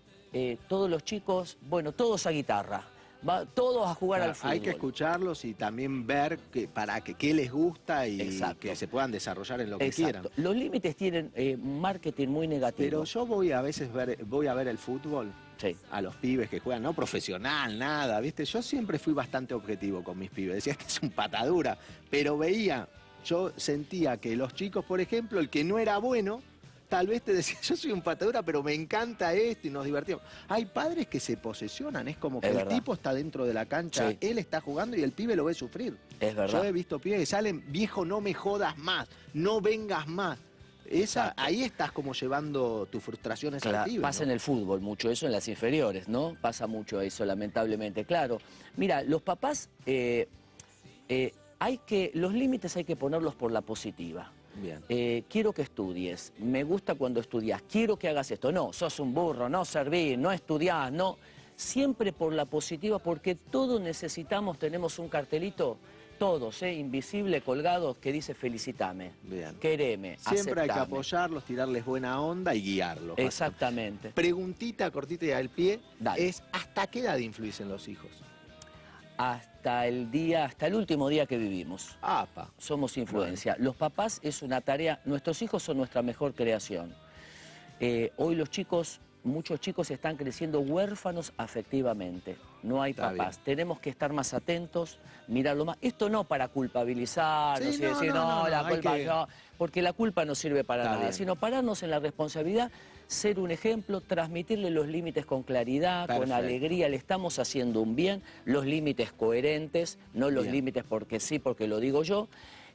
todos los chicos, bueno, todos a guitarra. Todos a jugar al fútbol. Hay que escucharlos y también ver qué les gusta y que se puedan desarrollar en lo que quieran. Los límites tienen marketing muy negativo. Pero yo voy a veces voy a ver el fútbol, a los pibes que juegan, no profesional, nada, ¿viste? Yo siempre fui bastante objetivo con mis pibes. Decía que es un patadura, pero yo sentía que los chicos, por ejemplo, el que no era bueno, tal vez te decía, yo soy un patadura, pero me encanta esto y nos divertimos. Hay padres que se posesionan, es como que el tipo está dentro de la cancha, él está jugando y el pibe lo ve sufrir. Es verdad. Yo he visto pibes que salen, viejo, no me jodas más, no vengas más. Ahí estás como llevando tus frustraciones al pibe. Pasa en el fútbol mucho eso, en las inferiores, ¿no? Pasa mucho eso, lamentablemente. Claro, mira, los papás, los límites hay que ponerlos por la positiva. Bien. Quiero que estudies, me gusta cuando estudias, quiero que hagas esto. No, sos un burro, no servís, no estudiás, no. Siempre por la positiva, porque todos necesitamos, tenemos un cartelito, todos, invisible, colgado, que dice felicitame, quereme, siempre hay que aceptame. Apoyarlos, tirarles buena onda y guiarlos. Exactamente. Preguntita cortita y al pie, Dale. es ¿hasta qué edad influís en los hijos? Hasta el último día que vivimos. Somos influencia. Bueno. Los papás es una tarea, nuestros hijos son nuestra mejor creación. Hoy muchos chicos están creciendo huérfanos afectivamente. No hay papás. Tenemos que estar más atentos, mirarlo más. Esto no para culpabilizarnos y decir, no, la culpa no, porque la culpa no sirve para nada, sino pararnos en la responsabilidad, ser un ejemplo, transmitirle los límites con claridad, con alegría, le estamos haciendo un bien, los límites coherentes, no los límites porque sí, porque lo digo yo,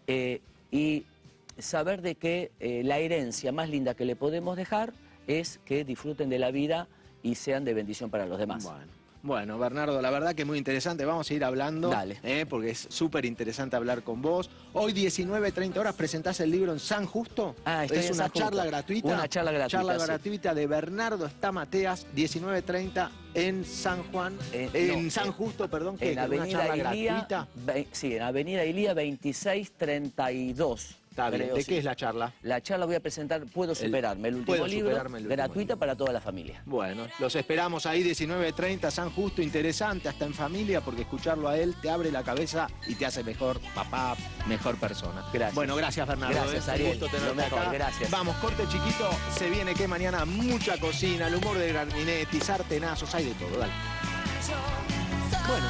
y saber de que la herencia más linda que le podemos dejar es que disfruten de la vida y sean de bendición para los demás. Bueno, Bernardo, la verdad que es muy interesante. Vamos a ir hablando, Dale. Porque es súper interesante hablar con vos. Hoy 19:30 horas presentás el libro en San Justo. Es una charla gratuita. Una charla gratuita. Charla gratuita de Bernardo Estamateas, 19:30 en San Juan, San Justo, perdón, que en es una charla gratuita. Sí, en Avenida Ilía 2632. Está bien. ¿De qué es la charla? La charla voy a presentar Puedo Superarme, el último libro, gratuita para toda la familia. Bueno, los esperamos ahí 19:30, San Justo, interesante, hasta en familia, porque escucharlo a él te abre la cabeza y te hace mejor papá, mejor persona. Gracias. Bueno, gracias Bernardo. Gracias, Ariel. Un gusto tenerte acá. Gracias. Vamos, corte chiquito, se viene que mañana mucha cocina, el humor de Garminetti, sartenazos, hay de todo, dale. Bueno.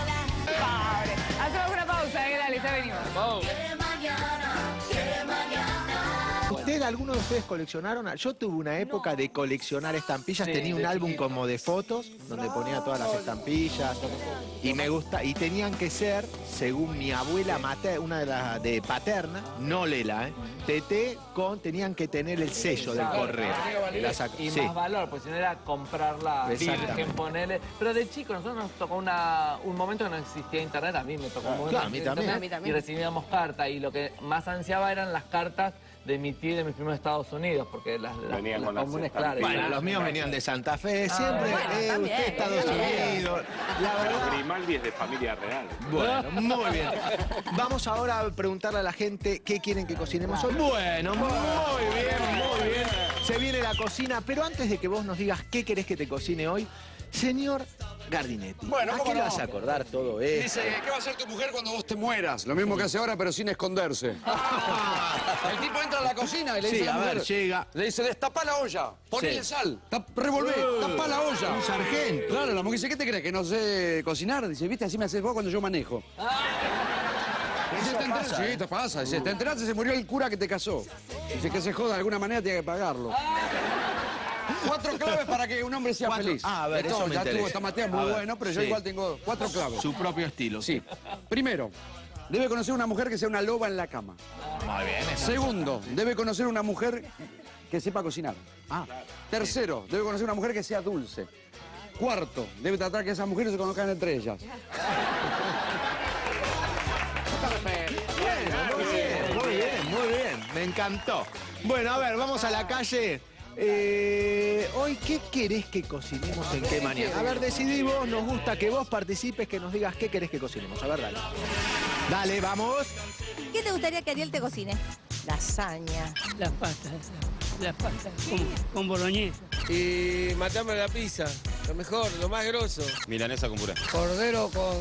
Hacemos una pausa, dale, ya venimos. Usted ¿alguno de ustedes coleccionaron? Yo tuve una época de coleccionar estampillas, Sí, tenía un de álbum chiquito. como de fotos, donde ponía todas las estampillas, y me gusta, y tenían que ser, según mi abuela materna, una de las de paterna, no Lela, tenían que tener el sello del correo. Y Sí. más valor, pues si no era comprarla Exactamente. virgen, ponerle. Pero de chico, nosotros nos tocó un momento que no existía internet, a mí me tocó un momento Claro, que a mí no existía también. internet, A mí también. y recibíamos cartas, y lo que más ansiaba eran las cartas de mi tío y de mis primos de Estados Unidos, porque las Venían con las comunes, claro. y Bueno, las- los míos venían de Santa Fe, siempre, bueno, también, usted Estados Unidos, la verdad. Grimaldi es de familia real. Bueno, muy bien. Vamos ahora a preguntarle a la gente qué quieren que cocinemos hoy. Bueno, muy bien, muy bien. Se viene la cocina, pero antes de que vos nos digas qué querés que te cocine hoy, señor Gardinetti, Bueno, ¿a ¿cómo qué le no? vas a acordar todo esto? Dice, ¿qué va a hacer tu mujer cuando vos te mueras? Lo mismo que hace ahora, pero sin esconderse. El tipo entra a la cocina y le Sí, dice a a la ver, mujer, llega. le dice, destapá la olla, ponele Sí. sal, revolvé, tapá la olla. Un sargento. Claro, la mujer dice, ¿qué te crees? ¿Que no sé cocinar? Dice, viste, así me haces vos cuando yo manejo. Dice, ¿te enterás? Sí, te pasa. Dice, ¿te enteraste? Se murió el cura que te casó. Dice, que se joda, de alguna manera tiene que pagarlo. 4 claves para que un hombre sea 4. feliz. Ah, a ver, Esto eso me ya interesa. tuvo esta Matías A muy ver, bueno, pero yo sí. igual tengo 4 claves. Su propio estilo. Sí. Primero, debe conocer una mujer que sea una loba en la cama. Muy bien. Segundo, debe conocer una mujer que sepa cocinar. Ah, Tercero, debe conocer una mujer que sea dulce. Cuarto, debe tratar que esas mujeres se conozcan entre ellas. muy bien, muy bien. Me encantó. Bueno, a ver, vamos a la calle. Hoy, ¿qué querés que cocinemos en qué mañana? A ver, decidí vos, nos gusta que vos participes, que nos digas qué querés que cocinemos. A ver, dale. Dale, vamos. ¿Qué te gustaría que Ariel te cocine? Lasaña. Las pastas con boloñesa. Y matame la pizza, lo mejor, lo más grosso. Milanesa con puré. Cordero con...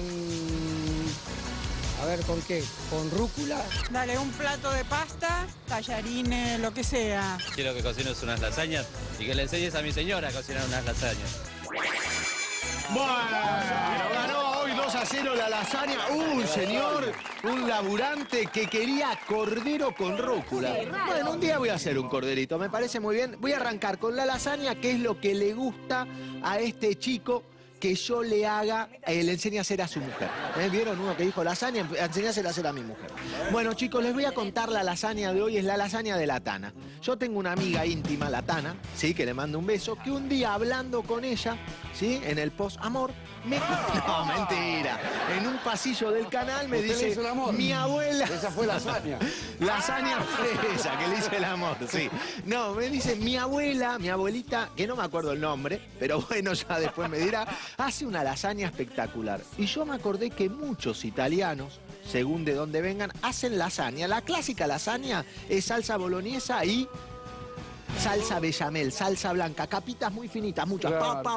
A ver, ¿con qué? ¿Con rúcula? Dale un plato de pasta, tallarines, lo que sea. Quiero que cocines unas lasañas y que le enseñes a mi señora a cocinar unas lasañas. Bueno, ganó hoy 2-0 la lasaña. Un señor, un laburante que quería cordero con rúcula. Bueno, un día voy a hacer un corderito, me parece muy bien. Voy a arrancar con la lasaña, que es lo que le gusta a este chico que yo le haga, le enseñe a hacer a su mujer. ¿Vieron uno que dijo lasaña? Enseñásela a hacer a mi mujer. Bueno, chicos, les voy a contar la lasaña de hoy, es la lasaña de la Tana. Yo tengo una amiga íntima, la Tana, ¿sí? Que le mando un beso, que un día hablando con ella, ¿sí? En el post-amor, no, mentira. En un pasillo del canal me ¿Usted le dice, hizo el amor? mi abuela... Esa fue lasaña. Lasaña fue esa, que le hice el amor, sí. No, me dice, mi abuelita, que no me acuerdo el nombre, pero bueno, ya después me dirá, hace una lasaña espectacular. Y yo me acordé que muchos italianos, según de dónde vengan, hacen lasaña. La clásica lasaña es salsa boloñesa y salsa bechamel, salsa blanca, capitas muy finitas, muchas,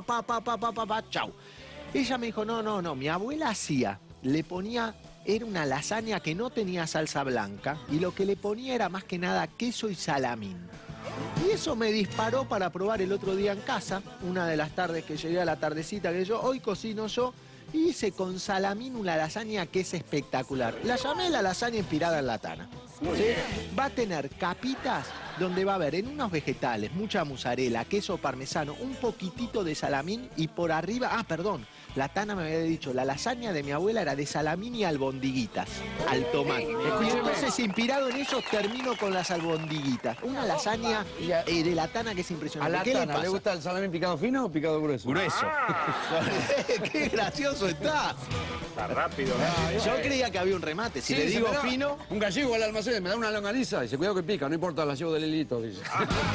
chau. Ella me dijo, no, mi abuela hacía, le ponía, era una lasaña que no tenía salsa blanca y lo que le ponía era más que nada queso y salamín. Y eso me disparó para probar el otro día en casa, una de las tardes que llegué a la tardecita que yo, hoy cocino yo, y hice con salamín una lasaña que es espectacular. La llamé la lasaña inspirada en la Tana. ¿Sí? Va a tener capitas donde va a haber en unos vegetales mucha mozzarella, queso parmesano, un poquitito de salamín y por arriba, la Tana me había dicho, la lasaña de mi abuela era de salamín y albondiguitas al tomate. Y entonces, inspirado en eso, termino con las albondiguitas. Una lasaña de la Tana que es ¿A impresionante. la ¿Qué le Tana pasa? le gusta el salamín picado fino o picado grueso? Grueso. ¡Qué gracioso está! Está rápido. Yo creía que había un remate. Si Sí, le dice, digo me da fino... Un gallego al almacén, me da una longaniza. Dice, cuidado que pica, no importa, la llevo del hilito, dice.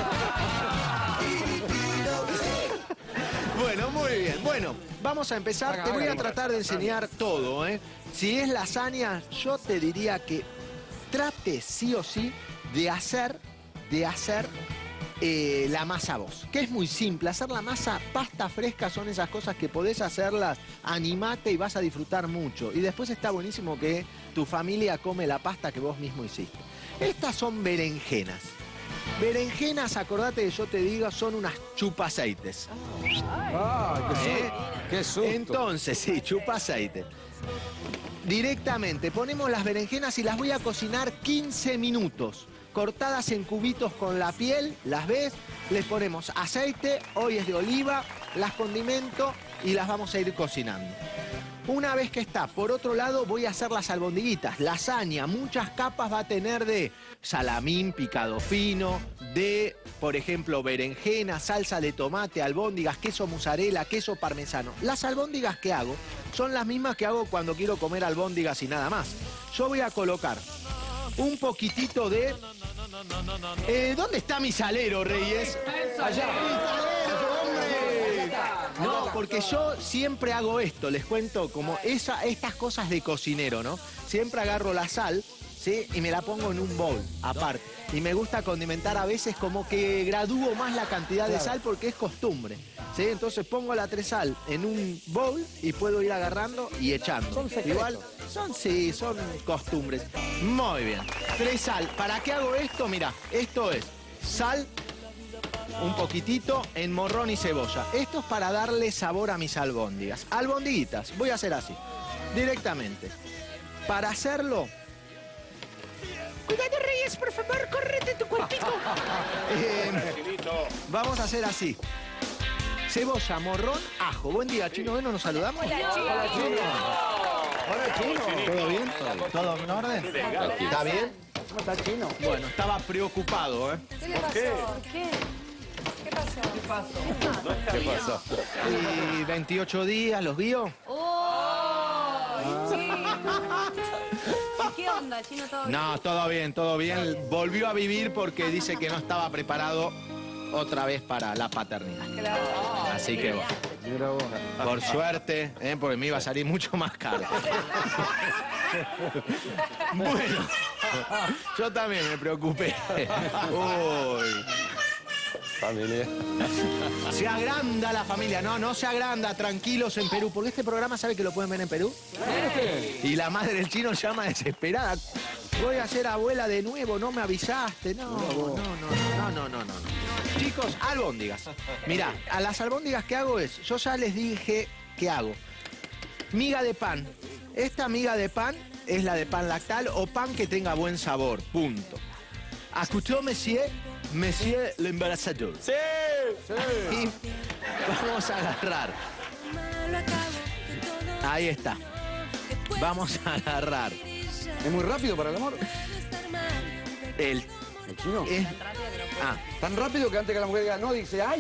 Bueno, muy bien. Bueno, vamos a empezar. Te voy a tratar de enseñar todo, ¿eh? Si es lasaña, yo te diría que trate sí o sí de hacer la masa vos, que es muy simple. Hacer la masa, pasta fresca, son esas cosas que podés hacerlas, animate y vas a disfrutar mucho. Y después está buenísimo que tu familia come la pasta que vos mismo hiciste. Estas son berenjenas. Berenjenas, acordate que yo te digo, son unas chupaceites. Qué susto. Entonces, sí, chupaceite. Directamente ponemos las berenjenas y las voy a cocinar 15 minutos. cortadas en cubitos con la piel, las ves, les ponemos aceite, hoy es de oliva, las condimento y las vamos a ir cocinando. Una vez que está, por otro lado voy a hacer las albondiguitas, lasaña, muchas capas va a tener de salamín picado fino, de, por ejemplo, berenjena, salsa de tomate, albóndigas, queso mozzarella, queso parmesano. Las albóndigas que hago son las mismas que hago cuando quiero comer albóndigas y nada más. Yo voy a colocar un poquitito de... ¿Dónde está mi salero, Reyes? Allá. No, porque yo siempre hago esto, les cuento, como estas cosas de cocinero, ¿no? Siempre agarro la sal, ¿sí? Y me la pongo en un bowl, aparte. Y me gusta condimentar a veces como que gradúo más la cantidad de sal porque es costumbre, ¿sí? Entonces pongo la sal en un bowl y puedo ir agarrando y echando. Son secretos. Igual, son costumbres. Muy bien. Sal. ¿Para qué hago esto? Mira, esto es sal, un poquitito en morrón y cebolla. Esto es para darle sabor a mis albóndigas. Albondiguitas, voy a hacer así, directamente. Para hacerlo... Cuidado, Reyes, por favor, córrete tu cuerpito. Vamos a hacer así. Cebolla, morrón, ajo. Buen día, Chino. ¿No nos saludamos? Hola, Chino. Hola, Chino. ¿Todo bien? ¿Todo en orden? ¿Está bien? ¿Cómo está, Chino? Bueno, estaba preocupado, ¿eh? ¿Qué le pasó? ¿Qué? ¿Qué pasó? ¿Qué pasó? Y 28 días, ¿los vio? Sí. ¿Qué onda, Chino? ¿Todo bien? No, todo bien, todo bien. Volvió a vivir porque dice que no estaba preparado otra vez para la paternidad. Claro. Así que bueno, por suerte, porque me iba a salir mucho más caro. Bueno, yo también me preocupé. Uy. Familia. Se agranda la familia. No, no se agranda, tranquilos en Perú. Porque este programa, ¿sabe que lo pueden ver en Perú? Y la madre del Chino llama desesperada. Voy a ser abuela de nuevo, no me avisaste. No. Chicos, albóndigas. Mirá, a las albóndigas que hago es, yo ya les dije que hago. Miga de pan. Esta miga de pan es la de pan lactal o pan que tenga buen sabor. Punto. ¿Escuchó, Monsieur l'embarasador? ¡Sí! Y vamos a agarrar. Ahí está. Vamos a agarrar. ¿Es muy rápido para el amor? ¿El Chino? Tan rápido que antes que la mujer diga no, dice ¡ay!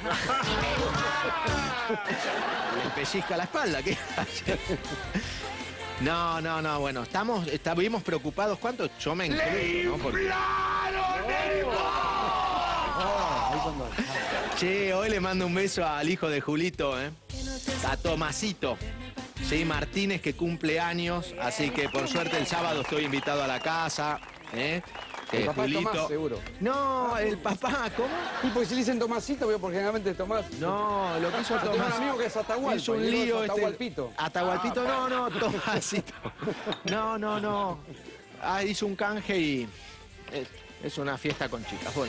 Le pellizca la espalda, ¿qué hace? No, bueno, estuvimos preocupados. ¿Cuánto? Yo me incluyo, ¿no? Porque... Che, hoy le mando un beso al hijo de Julito, a Tomasito. Sí, Martínez, que cumple años, así que por suerte el sábado estoy invitado a la casa, El papá Julito... Tomás, seguro. No, el papá, ¿cómo? Y porque si le dicen Tomasito, porque generalmente es Tomás. No, lo que hizo Tomás... Tengo un amigo que es Atahualpa. Hizo un lío Atahualpito. Atahualpito, no, Tomasito. No. Hizo un canje y... Es una fiesta con chicas. Bueno.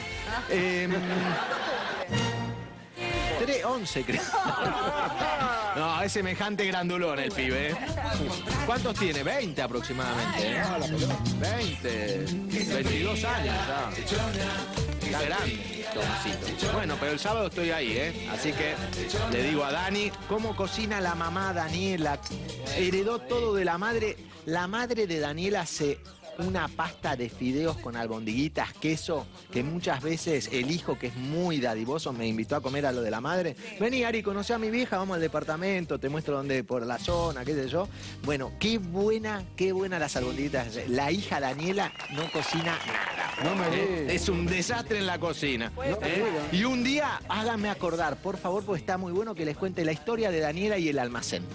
3:11, creo. No, es semejante grandulón el pibe. ¿Cuántos tiene? 20 aproximadamente. 20. 22 años ya. Está grande, Tomasito. Bueno, pero el sábado estoy ahí, Así que le digo a Dani, ¿cómo cocina la mamá Daniela? Heredó todo de la madre. La madre de Daniela hace una pasta de fideos con albondiguitas, queso, que muchas veces el hijo, que es muy dadivoso, me invitó a comer a lo de la madre. Vení, Ari, conocí a mi vieja, vamos al departamento, te muestro dónde, por la zona, qué sé yo. Bueno, qué buena las albondiguitas. La hija Daniela no cocina nada. No me digas. Es un desastre en la cocina. Y un día, háganme acordar, por favor, porque está muy bueno que les cuente la historia de Daniela y el almacén.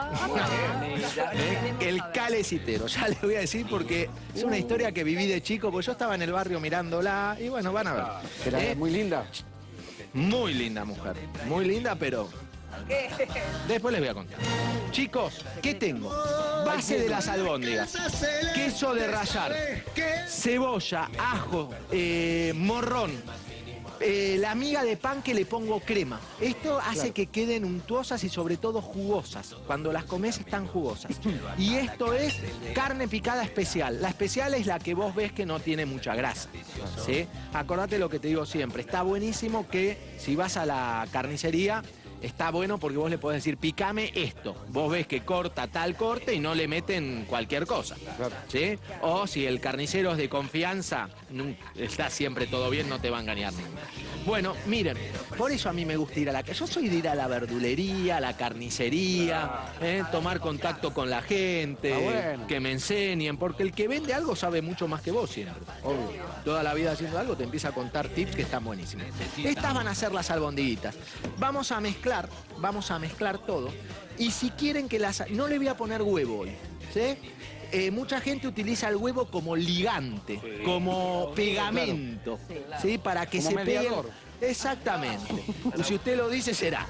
El calecitero, ya les voy a decir porque es una historia que viví de chico, porque yo estaba en el barrio mirándola y bueno, van a ver. Era muy linda. Muy linda mujer, muy linda, pero después les voy a contar. Chicos, ¿qué tengo? Base de las albóndigas, queso de rallar, cebolla, ajo, morrón, La miga de pan que le pongo crema. Esto hace que queden untuosas y sobre todo jugosas. Cuando las comes están jugosas. Y esto es carne picada especial. La especial es la que vos ves que no tiene mucha grasa, ¿sí? Acordate lo que te digo siempre. Está buenísimo que si vas a la carnicería, está bueno porque vos le podés decir, picame esto. Vos ves que corta tal corte y no le meten cualquier cosa, ¿sí? O si el carnicero es de confianza, está siempre todo bien, no te va a engañar nunca. Bueno, miren, por eso a mí me gusta ir a la... Yo soy de ir a la verdulería, a la carnicería, tomar contacto con la gente, que me enseñen, porque el que vende algo sabe mucho más que vos siempre. Obvio. Toda la vida haciendo algo te empieza a contar tips que están buenísimos. Estas van a ser las albondiguitas. Vamos a mezclar todo. Y si quieren que las... No le voy a poner huevo hoy, ¿sí? Mucha gente utiliza el huevo como ligante, como pegamento, ¿sí? Para que se peguen. Exactamente. Y si usted lo dice, será.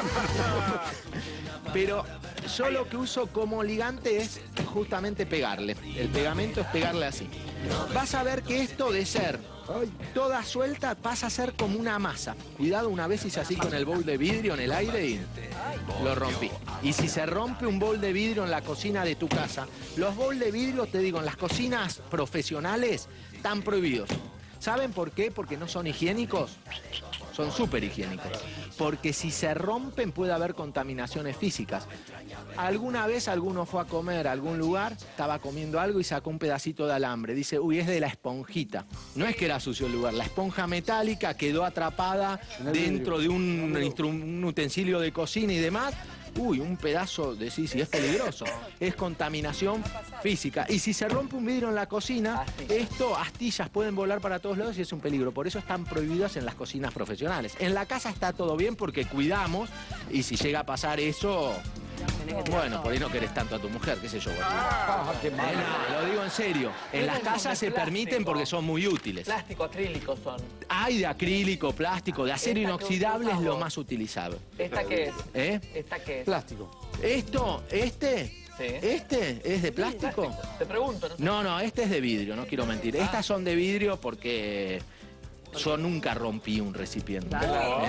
Pero yo lo que uso como ligante es justamente pegarle. El pegamento es pegarle así. Vas a ver que esto de ser toda suelta pasa a ser como una masa. Cuidado, una vez hice así con el bowl de vidrio en el aire y lo rompí. Y si se rompe un bowl de vidrio en la cocina de tu casa, los bowls de vidrio, te digo, en las cocinas profesionales están prohibidos. ¿Saben por qué? Porque no son higiénicos. Son súper higiénicos. Porque si se rompen puede haber contaminaciones físicas. Alguna vez alguno fue a comer a algún lugar, estaba comiendo algo y sacó un pedacito de alambre. Dice, uy, es de la esponjita. No es que era sucio el lugar, la esponja metálica quedó atrapada dentro de un utensilio de cocina y demás. Uy, un pedazo de sí, es peligroso. Es contaminación física. Y si se rompe un vidrio en la cocina, astillas pueden volar para todos lados y es un peligro. Por eso están prohibidas en las cocinas profesionales. En la casa está todo bien porque cuidamos y si llega a pasar eso... Bueno, por ahí no querés tanto a tu mujer, qué sé yo. No, lo digo en serio. En las casas se permiten porque son muy útiles. Plástico, acrílico son. Hay de acrílico, plástico, de acero inoxidable es lo más utilizado. ¿Esta qué es? ¿Esta qué es? Plástico. ¿Este es de plástico? Te pregunto. No, este es de vidrio, no quiero mentir. Estas son de vidrio porque yo nunca rompí un recipiente.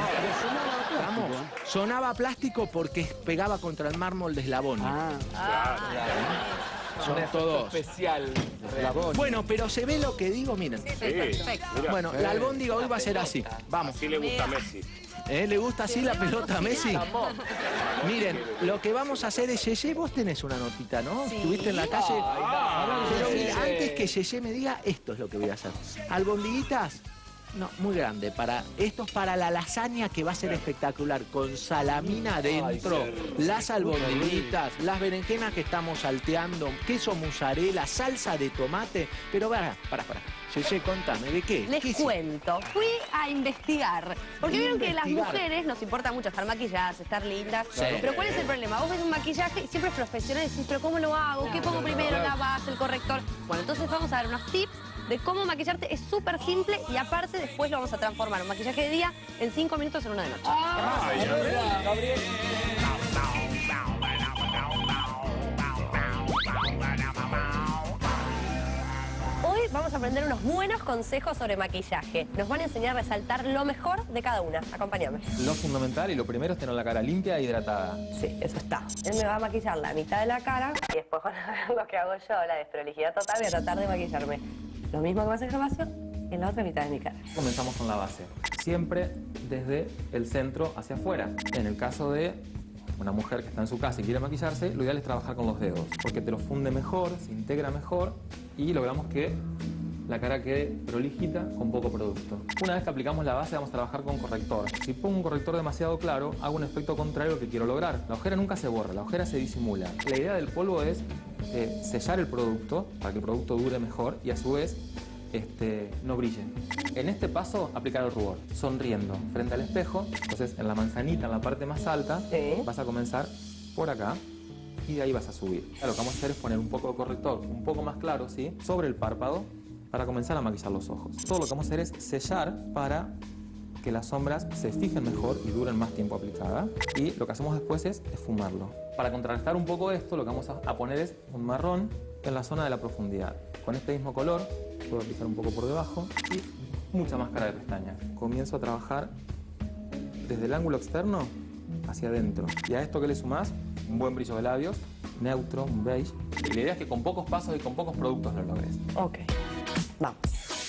Sonaba plástico porque pegaba contra el mármol de Eslavonia. Son todos especial. Bueno, pero se ve lo que digo, miren. Perfecto. Bueno, la albóndiga hoy va a ser así. Vamos. Así le gusta a Messi. ¿Le gusta así la pelota a Messi? Miren, lo que vamos a hacer es, Yeye, vos tenés una notita, ¿no? Estuviste en la calle. Pero mira, antes que Yeye me diga, esto es lo que voy a hacer. Albondiguitas. No, muy grande. Esto es para la lasaña que va a ser espectacular. Con salamina adentro, las albondiguitas, las berenjenas que estamos salteando, queso mozzarella, salsa de tomate. Pero para. Yeye, contame, ¿de qué? Les cuento. Fui a investigar. Porque vieron que las mujeres nos importa mucho estar maquilladas, estar lindas. Sí. Pero ¿cuál es el problema? Vos ves un maquillaje y siempre es profesional y decís, ¿pero cómo lo hago? ¿Qué pongo primero? La base, el corrector. Bueno, entonces vamos a dar unos tips de cómo maquillarte. Es súper simple y aparte después lo vamos a transformar un maquillaje de día en 5 minutos en una de noche. Hoy vamos a aprender unos buenos consejos sobre maquillaje. Nos van a enseñar a resaltar lo mejor de cada una. Acompáñame. Lo fundamental y lo primero es tener la cara limpia e hidratada. Sí, eso está. Él me va a maquillar la mitad de la cara y después van a ver lo que hago yo, la desprolijidad total. Voy a tratar de maquillarme lo mismo que me hace Gervasio en la otra mitad de mi cara. Comenzamos con la base. Siempre desde el centro hacia afuera. En el caso de una mujer que está en su casa y quiere maquillarse, lo ideal es trabajar con los dedos, porque te lo funde mejor, se integra mejor y logramos que la cara quede prolijita con poco producto. Una vez que aplicamos la base, vamos a trabajar con corrector. Si pongo un corrector demasiado claro, hago un efecto contrario al que quiero lograr. La ojera nunca se borra, la ojera se disimula. La idea del polvo es sellar el producto para que el producto dure mejor y a su vez no brille. En este paso, aplicar el rubor, sonriendo frente al espejo. Entonces, en la manzanita, en la parte más alta, vas a comenzar por acá y de ahí vas a subir. Lo que vamos a hacer es poner un poco de corrector, un poco más claro, ¿sí?, sobre el párpado para comenzar a maquillar los ojos. Todo lo que vamos a hacer es sellar para que las sombras se fijen mejor y duren más tiempo aplicadas. Y lo que hacemos después es esfumarlo. Para contrarrestar un poco esto, lo que vamos a poner es un marrón en la zona de la profundidad. Con este mismo color, puedo aplicar un poco por debajo y mucha máscara de pestañas. Comienzo a trabajar desde el ángulo externo hacia adentro. Y a esto que le sumás, un buen brillo de labios, neutro, un beige. Y la idea es que con pocos pasos y con pocos productos lo logres. Ok. Vamos.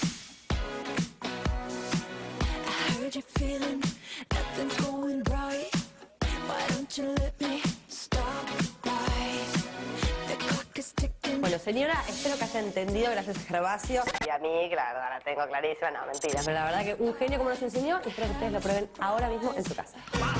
Bueno, señora, espero que haya entendido, gracias a Gervasio. Y a mí, claro, la tengo clarísima, no, mentira. Pero la verdad que un genio como nos enseñó, y espero que ustedes lo prueben ahora mismo en su casa.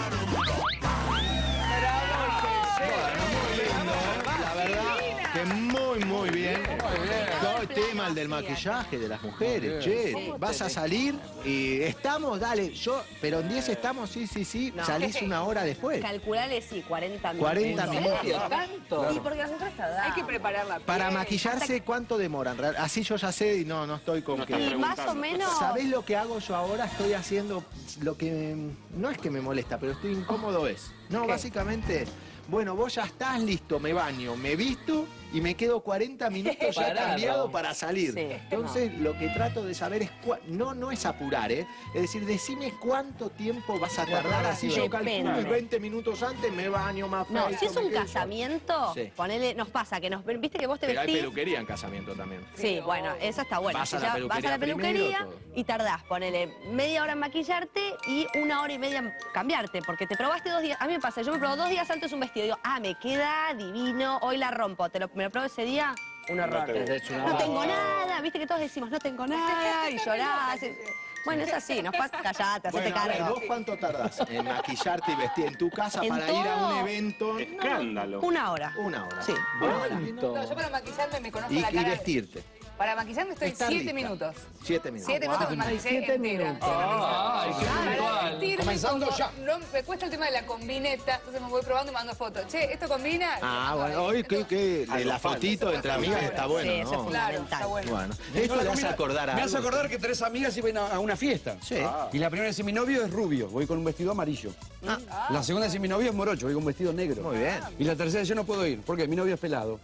La verdad que muy bien. Todo el tema el del maquillaje de las mujeres, che. Vas a salir y estamos, dale, pero en 10 estamos, sí. No. Salís una hora después. Calculale, sí, 40 minutos. 40 minutos. ¿Tanto? Sí, porque las mujeres tardan. Hay que preparar la piel. Para maquillarse, ¿cuánto demoran? Así yo ya sé y no estoy con que... Y más o menos... ¿Sabés lo que hago yo ahora? Estoy haciendo lo que... No es que me molesta, pero estoy incómodo es. No, ¿qué? Básicamente... Bueno, vos ya estás listo, me baño, me visto y me quedo 40 minutos ya cambiado para salir. Sí, Entonces, lo que trato de saber es... No es apurar, ¿eh? Es decir, decime cuánto tiempo vas a tardar. Así yo calculo y 20 minutos antes me baño más No, fresco, si es un me quedo- casamiento, Sí. ponele, nos pasa que viste que vos te Pero hay vestís... peluquería en casamiento también. Sí, bueno, eso está bueno. Vas a Si la ya peluquería vas a la peluquería primero, todo. y tardás, ponele media hora en maquillarte y 1 hora y media en cambiarte, porque te probaste 2 días. A mí me pasa, yo me probo 2 días antes un vestido y digo, me queda divino, hoy la rompo. Me lo probé ese día, un horror. No tengo nada, viste que todos decimos, no tengo nada, y llorás. Bueno, es así, nos pasa, callate, hacete Bueno, a ver, cargo. ¿vos cuánto tardás en maquillarte y vestir en tu casa En para ir a un todo. evento? Escándalo. 1 hora. 1 hora. Sí. No, yo para maquillarme me conozco Y la cara. vestirte. Para maquillarme estoy Estar 7 lista. minutos. 7 minutos. 7 minutos me maquillé entera. Ay, qué Para puntual. vestirme Comenzando como- ya. No, me cuesta el tema de la combineta, entonces me voy probando y mando fotos. Che, ¿esto combina? Ah, bueno, hoy que la fotito entre amigas está bueno, Sí, eso es ¿no? Claro, fundamental. está bueno. Bueno, esto le hace acordar a Me hace algo. acordar que 3 amigas iban a una fiesta. Sí. Y la primera dice, mi novio es rubio, voy con un vestido amarillo. La segunda dice, mi novio es morocho, voy con un vestido negro. Muy bien. Y la tercera dice, yo no puedo ir, porque mi novio es pelado.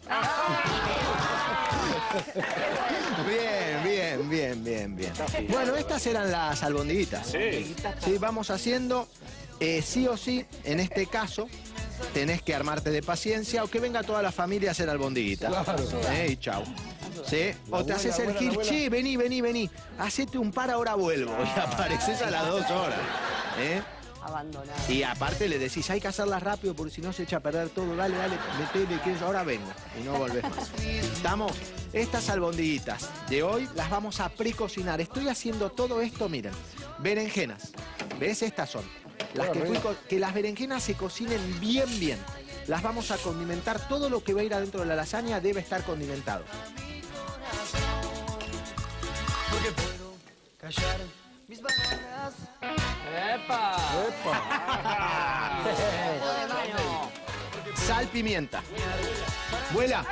Bien. Bueno, estas eran las albondiguitas. Sí, vamos haciendo, sí o sí, en este caso, tenés que armarte de paciencia o que venga toda la familia a hacer albondiguitas. Y chau. ¿Sí? O te haces el gil, che, vení. Hacete un par, ahora vuelvo. Y apareces a las 2 horas. Abandonado. Y aparte le decís, hay que hacerlas rápido porque si no se echa a perder todo. Dale, metele, que ahora venga. Y no volvés más. ¿Estamos? Estas albondiguitas de hoy las vamos a precocinar. Estoy haciendo todo esto, miren. Berenjenas. ¿Ves? Estas son. Las que las berenjenas se cocinen bien. Las vamos a condimentar. Todo lo que va a ir adentro de la lasaña debe estar condimentado. Porque puedo callar mis bananas. ¡Epa! Sal, pimienta. Vuela.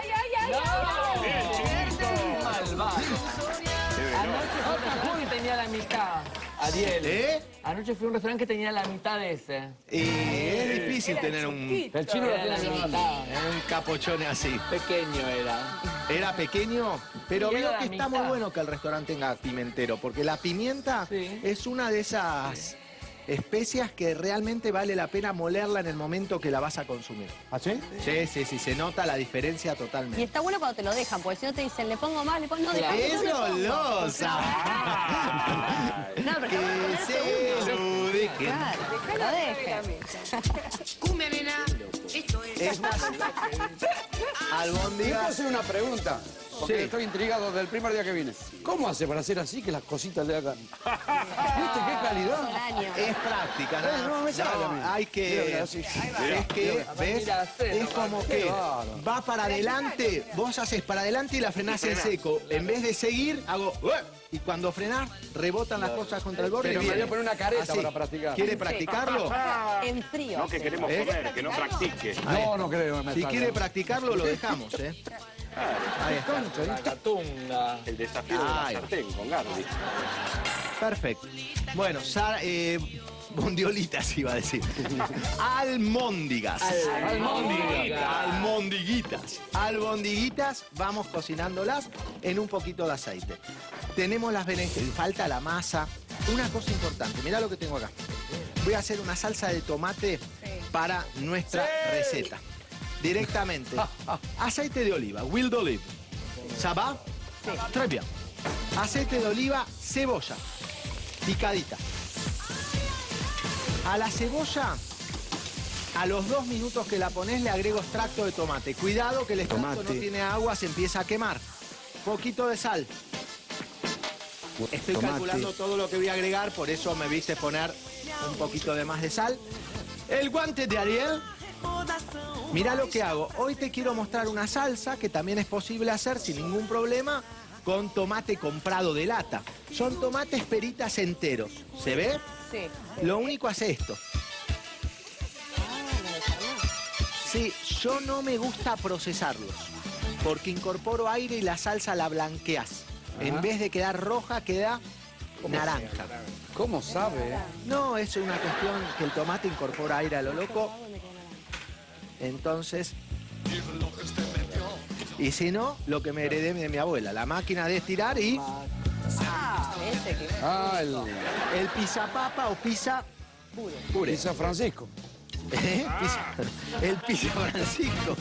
Malvado. Anoche fui a un restaurante que tenía la mitad. Ariel. Anoche fui a un restaurante que tenía la mitad de ese. Y es difícil tener un... El chino lo Era la tiene mitad. Un capochone así. Pequeño era. Era pequeño, pero Y veo era que la está muy mitad. bueno que el restaurante tenga pimentero, porque la pimienta es una de esas especias que realmente vale la pena molerla en el momento que la vas a consumir. ¿Ah, sí? Sí, se nota la diferencia Y totalmente. está bueno cuando te lo dejan, porque si no te dicen, le pongo más, le pongo... No, dejame, ¡Es no le pongo. golosa! No, pero ¡Que se lo dejen! Claro, lo dejen. Cumbia, nena. Esto es. Es más, ¿Me puedo albóndigas... hacer una pregunta? Porque Sí. estoy intrigado desde el primer día que vine. ¿Cómo hace para hacer así que las cositas le hagan? ¿Viste qué calidad? Es práctica, ¿no? No me sale a mí. Hay que... Mira, así. Es que, ¿ves? Es como que va para adelante, vos haces para adelante y la frenás en seco. En vez de seguir, hago... Y cuando frenás, rebotan las cosas contra el borde Pero y me viene. voy a poner una careta Así. para practicar. ¿Quiere practicarlo? En frío. No, que queremos comer, que no practique. No creo. Si quiere practicarlo, lo dejamos, ¿eh? Ahí está. La catunga. El desafío de la Ay. sartén con Gardi. Perfecto. Bueno, bondiolitas iba a decir. Almóndigas. Albondiguitas. Albondiguitas, vamos cocinándolas en un poquito de aceite. Tenemos las berenjenas, falta la masa. Una cosa importante, mirá lo que tengo acá. Voy a hacer una salsa de tomate para nuestra receta. Directamente. Aceite de oliva, huile d'olive. ¿Ça va? Sí. Très bien. Aceite de oliva, cebolla. Picadita. A la cebolla, a los 2 minutos que la pones, le agrego extracto de tomate. Cuidado que el extracto no tiene agua, se empieza a quemar. Poquito de sal. Estoy calculando todo lo que voy a agregar, por eso me viste poner un poquito de más de sal. El guante de Ariel. Mirá lo que hago. Hoy te quiero mostrar una salsa que también es posible hacer sin ningún problema con tomate comprado de lata. Son tomates peritas enteros. ¿Se ve? Sí. Lo único es esto. Sí, yo no me gusta procesarlos porque incorporo aire y la salsa la blanqueas. En vez de quedar roja, queda naranja. ¿Cómo sabe? No, es una cuestión que el tomate incorpora aire a lo loco. Entonces... Y si no, lo que me heredé de mi abuela, la máquina de estirar y... el pizapapa o pizza puré. Pizza Francisco. El pizza Francisco.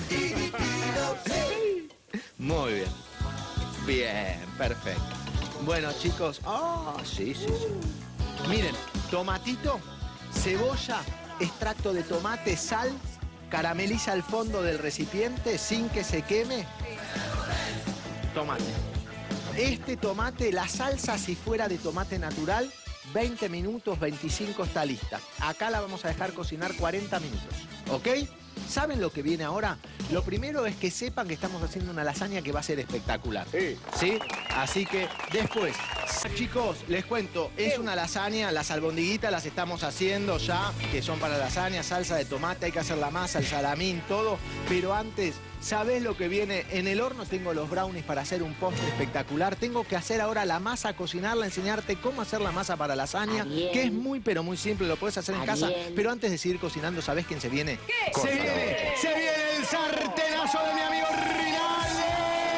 Muy bien. Bien, perfecto. Bueno, chicos. Sí. Miren, tomatito, cebolla, extracto de tomate, sal, carameliza el fondo del recipiente sin que se queme. Tomate. Este tomate, la salsa si fuera de tomate natural, 20 minutos, 25 está lista. Acá la vamos a dejar cocinar 40 minutos, ¿ok? ¿Saben lo que viene ahora? Lo primero es que sepan que estamos haciendo una lasaña que va a ser espectacular. ¿Sí? Así que después, chicos, les cuento, es una lasaña, las albondiguitas las estamos haciendo ya, que son para lasaña, salsa de tomate, hay que hacer la masa, el salamín, todo. Pero antes, ¿sabés lo que viene? En el horno tengo los brownies para hacer un postre espectacular. Tengo que hacer ahora la masa, cocinarla, enseñarte cómo hacer la masa para lasaña, que es muy pero muy simple, lo puedes hacer en casa. Pero antes de seguir cocinando, ¿sabés quién se viene? ¿Qué? Se viene el sartenazo de mi amigo Rinaldi.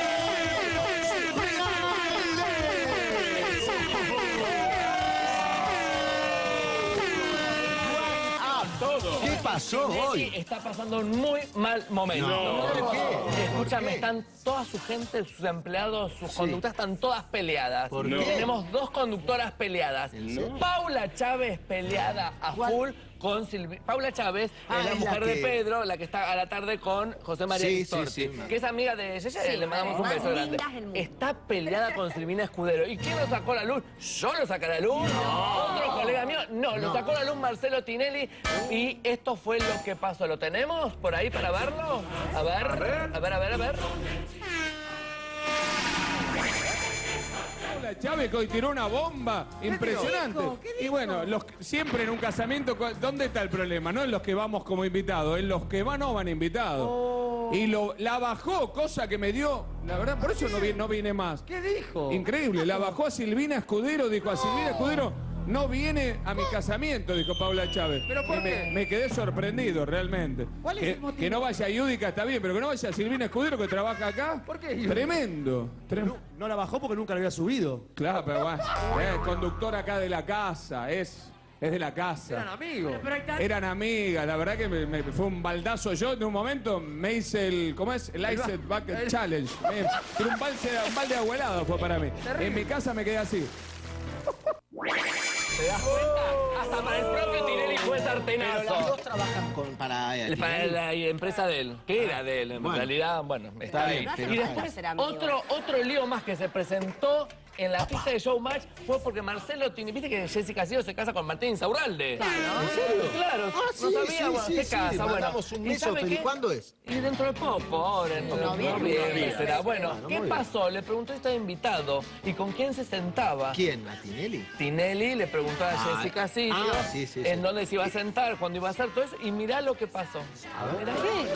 ¿Qué pasó hoy? Está pasando un muy mal momento. No. ¿Por qué? Escúchame, están toda su gente, sus empleados, sus conductoras, están todas peleadas. ¿Por qué? Tenemos 2 conductoras peleadas. Paula Chávez peleada a full con Silvina. Paula Chávez es la mujer de Pedro, la que está a la tarde con José María Ristorti, que es amiga de ella, le mandamos un beso grande. Está peleada con Silvina Escudero. ¿Y quién lo sacó a la luz? ¿Yo lo saqué a la luz? ¿Otro colega mío? No, lo sacó a la luz Marcelo Tinelli. Y esto fue lo que pasó. ¿Lo tenemos por ahí para verlo? A ver. Paula Chávez que hoy tiró una bomba impresionante. ¿Qué dijo? Y bueno, siempre en un casamiento, ¿dónde está el problema? No en los que vamos como invitados, en los que no van invitados. Y la bajó, cosa que me dio, la verdad, por eso no vine más. ¿Qué dijo? Increíble, la bajó a Silvina Escudero, dijo a Silvina Escudero, no viene a mi casamiento, dijo Paula Chávez. ¿Pero por qué? Me quedé sorprendido, realmente. ¿Cuál es el motivo? Que no vaya Yudica, está bien, pero que no vaya Silvina Escudero, que trabaja acá. ¿Por qué Yudica? Tremendo. No la bajó porque nunca la había subido. Claro, pero bueno, es conductor acá de la casa, es de la casa. Eran amigos. Eran amigas, la verdad que me fue un baldazo. Yo en un momento me hice el Ice Bucket Challenge. Pero un balde de abuelado fue para mí. En mi casa me quedé así. ¿Te das cuenta? Hasta para el propio Tinelli fue sartenazo. Pero las dos trabajan para Para la empresa de él, que era de él, en realidad, bueno, está ahí. bien. Y después, otro lío más que se presentó en la pista de Showmatch fue porque Marcelo Tinelli, viste que Jessica Ciro se casa con Martín Insaurralde. ¿En serio? Claro, no sabía, bueno, se casa, bueno. Mandamos un ¿Y beso, sabe Feli. qué? ¿Cuándo es? Y dentro de poco, ahora en noviembre será. Bueno, ¿qué pasó? Le preguntó si estaba invitado y con quién se sentaba. ¿Quién? ¿A Tinelli? Tinelli le preguntó a Jessica Ciro en dónde se iba a sentar, cuándo iba a hacer todo eso, y mirá lo que pasó. Mirá.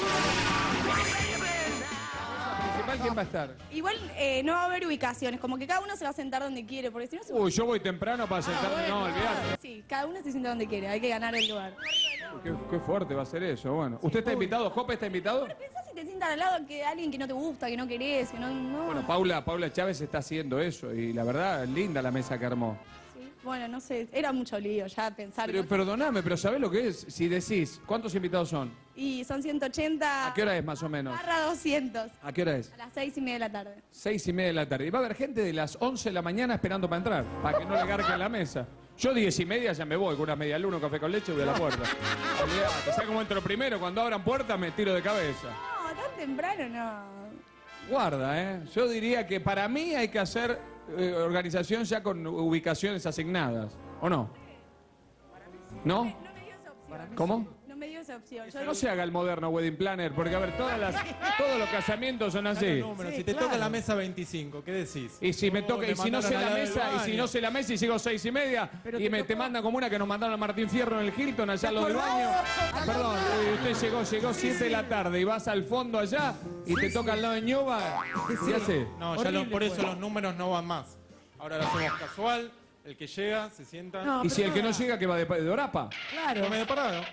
¿Quién va a estar? Igual no va a haber ubicaciones, como que cada uno se va a sentar donde quiere, porque si no se... Uy, yo voy temprano para sentarme, no, olvidate. Sí, cada uno se sienta donde quiere, hay que ganar el lugar. Qué fuerte va a ser eso, bueno. ¿Usted está invitado? ¿Jope está invitado? Pensá si si te sientan al lado que alguien que no te gusta, que no querés, que no... Bueno, Paula Chávez está haciendo eso y la verdad, linda la mesa que armó. Sí, bueno, no sé, era mucho lío ya pensar. Pero perdoname, pero ¿sabés lo que es? Si decís, ¿cuántos invitados son? Y son 180... ¿A qué hora es más o menos? / 200. ¿A qué hora es? A las 6:30 de la tarde. 6:30 de la tarde. Y va a haber gente de las 11 de la mañana esperando para entrar, para que no le garquen la mesa. Yo 10:30 ya me voy, con una media luna, un café con leche, voy a la puerta. Olvidate, ¿sabes cómo entro primero? Cuando abran puertas me tiro de cabeza. No, tan temprano no. Guarda, ¿eh? Yo diría que para mí hay que hacer organización ya con ubicaciones asignadas, ¿o no? ¿No? No me dio esa opción. ¿Cómo? No me dio esa opción. Que no se haga el moderno wedding planner, porque a ver, todos los casamientos son así. Sí, si te toca la mesa 25, ¿qué decís? Y si me toca, y si no sé la mesa, y si no sé la mesa y sigo 6:30, y te mandan como una que nos mandaron a Martín Fierro en el Hilton, allá en lo del baño. Perdón, usted llegó 7 de la tarde y vas al fondo allá y te toca al lado de Ñoba, ¿qué hace? No, ya por eso los números no van más. Ahora lo hacemos casual, el que llega, se sienta. No, y si el que no llega, que va de Orapa. Claro. Medio parado.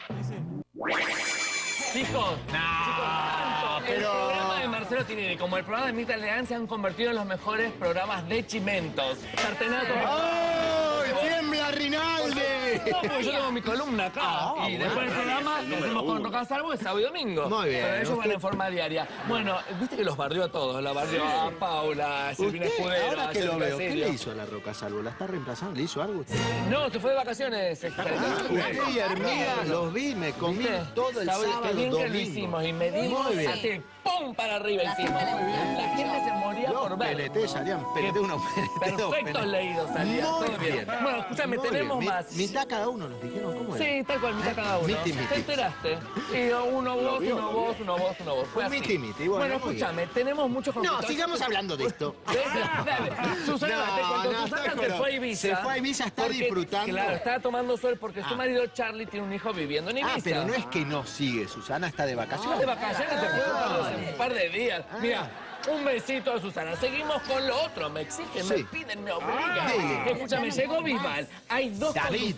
Chicos, tanto el programa de Marcelo Tinelli como el programa de Mirta Legrand se han convertido en los mejores programas de chimentos. Sartenazo. ¡Ay, tiembla Rinaldi! No, porque yo tengo mi columna acá. Y después el programa lo hacemos con Roca Salvo es sábado y domingo. Muy bien. Pero ellos van en forma diaria. Bueno, viste que los barrió a todos. La barrió a Paula, a Silvina Escudero. Ahora a que lo Jessica veo, ¿qué Silvio. le hizo a la Roca Salvo? ¿La está reemplazando? ¿Le hizo algo? No, se fue de vacaciones. Usted y Hermida los vi, me comí todo el sábado, Qué bien que lo domingo. hicimos y medimos Muy bien. así, ¡pum! Para arriba hicimos. La gente se moría por ver. PNT salían, PNT 1, PNT 2. Perfectos leídos salían, todo bien. Bueno, escúchame, Muy tenemos bien. más. Mitad cada uno nos dijeron, ¿cómo era? Sí, tal cual, mitad cada uno. Miti, miti. ¿Te enteraste? Sí, uno vos, uno vos, uno vos, uno vos. Fue así. Miti, miti. Bueno, muy bien. escúchame, tenemos muchos No, conflictos. sigamos hablando de esto. Dale. Susana, te cuento, Susana se fue a Ibiza. Se fue a Ibiza, está porque, disfrutando. Claro, estaba tomando sol porque su marido Charlie tiene un hijo viviendo en Ibiza. Ah, pero no es que no sigue, Susana está de vacaciones. De vacaciones se fue un par de días. Mira, un besito a Susana. Seguimos con lo otro. Me exigen, me piden, me obligan. Escúchame, llegó Bisbal. Hay dos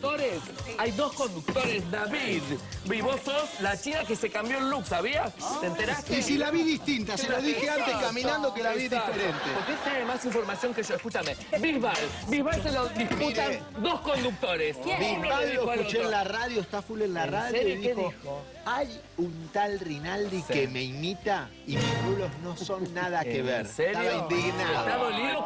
conductores. David. Y vos sos la china que se cambió el look, ¿sabías? ¿Te enteraste? Y si la vi distinta, se lo dije antes caminando que la vi Exacto. diferente. Porque usted tiene más información que yo. Escúchame. Bisbal se lo disputan dos conductores. Bisbal lo escuché en la radio, está full en la radio serio? y ¿Qué dijo, dijo? hay un tal Rinaldi que me imita y mis rulos no son nada que ver. ¿En serio? Estaba indignado. ¿Está dolido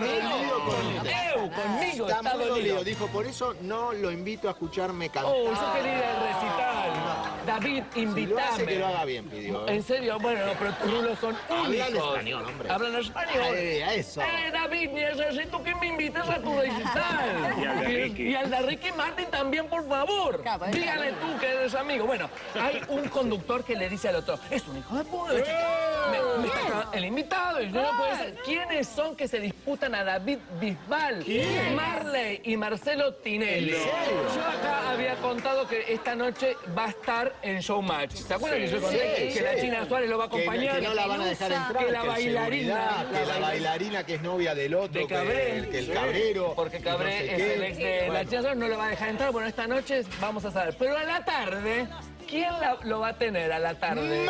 conmigo? Conmigo Está está muy dolido. dolido. Dijo, por eso no lo invito a escucharme cantar. Oh, yo quería ir al recital. David, Si lo invítame. hace, que lo haga bien, pidió. En serio, bueno, no, pero tus rulos son únicos. Hablan español, hombre. Hablan español. A eso. David, necesito que me invites a tu recital. Y al de Ricky. Y al de Ricky Martin también, por favor. Dígale tú que eres amigo. Bueno, hay un conductor que le dice al otro, es un hijo de puta. Me está cagando el invitado y no puede ser. ¿Quiénes son que se disputan a David Bisbal? Marley y Marcelo Tinelli. Yo acá había contado que esta noche va a estar en Showmatch. ¿Se acuerdan que yo conté que la China Suárez lo va a acompañar? Que no la van a dejar entrar. Que la bailarina. Que la bailarina que es novia del otro. De Cabré. Que el cabrero. Porque Cabré es el ex de la China Suárez, no lo va a dejar entrar. Bueno, esta noche vamos a saber. Pero a la tarde, ¿quién lo va a tener a la tarde?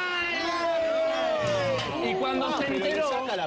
Y cuando se enteró,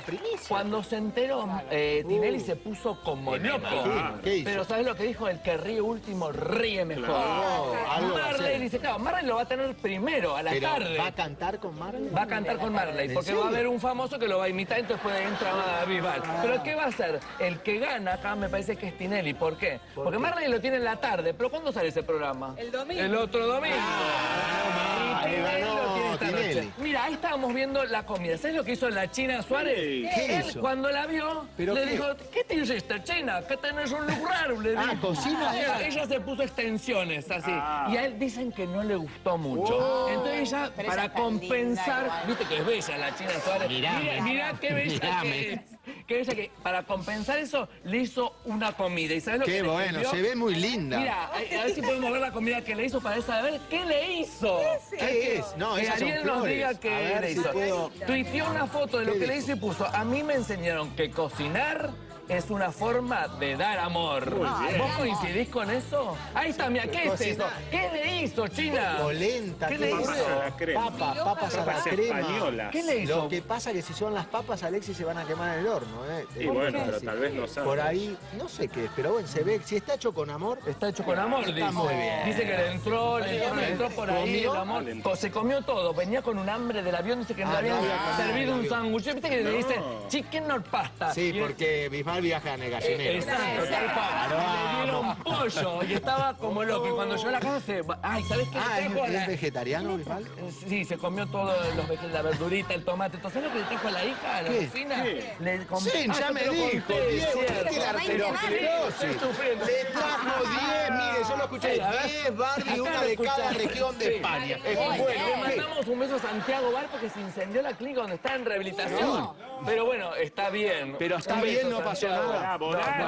Tinelli se puso como loco. ¿Qué hizo? Pero ¿sabes lo que dijo? El que ríe último ríe mejor. Marley dice, claro, Marley lo va a tener primero, a la tarde. ¿Va a cantar con Marley? Va a cantar con Marley, porque va a haber un famoso que lo va a imitar, entonces puede entrar a Bisbal. Pero ¿qué va a hacer? El que gana acá me parece que es Tinelli. ¿Por qué? Porque Marley lo tiene en la tarde. ¿Pero cuándo sale ese programa? El domingo. El otro domingo. Y Tinelli lo tiene esta noche. Mira, ahí estábamos viendo la comida. ¿Sabes lo que hizo la China Suárez? ¿Qué Él, hizo? cuando la vio, ¿Pero le qué? dijo, ¿qué te hiciste, China? ¿Qué tenés un look raro? Le dijo. cocina. Ella se puso extensiones así. Y a él dicen que no le gustó mucho. Entonces ella, Pero para ella está compensar, linda igual. viste que es bella la China Suárez. Mirá qué bella que es. Qué bella que para compensar eso le hizo una comida. ¿Y sabes lo que Qué le bueno, escribió? se ve muy linda. Mira, a ver si podemos ver la comida que le hizo para saber qué le hizo. ¿Qué es? No, que esas son Ariel nos flores. diga A qué ver le si hizo. puedo- Tuiteó una foto de lo ¿Qué que le dijo? hizo y puso, a mí me enseñaron que cocinar es una forma de dar amor. ¿Vos coincidís con eso? Ahí está, mira, ¿qué es eso? ¿Qué le hizo, China? Polenta, ¿Qué le hizo? Papas a la crema. españolas. ¿Qué le hizo? Lo que pasa es que si son las papas, Alexis, se van a quemar en el horno. Y bueno, pero tal vez no sabe. Por ahí, no sé qué es, pero bueno, se ve, si está hecho con amor. Está hecho con amor, Está dice. muy bien. Dice que le entró por ahí el amor. Se comió todo, venía con un hambre del avión, dice que le habían servido un sándwich. Viste que le dicen chicken or pasta. Sí, porque Bisbal viaja en el gallinero. Exacto, tal cual. Le dieron pollo y estaba como loco. Y cuando llegó a la casa se... Ay, ¿sabes qué? ¿Es vegetariano, Bisbal? Sí, se comió todo, la verdurita, el tomate. ¿Sabes lo que le trajo a la hija, a la vecina? Sí, ya me dijo, Diego, tiene arteriosclerosis. Le trajo 10, mire, yo lo escuché, 10 Barbie, una de cada región de España. Es Le bueno. mandamos un beso a Santiago Bar porque se incendió la clínica donde está en rehabilitación. Pero bueno, está bien. Pero está bien, no pasó nada.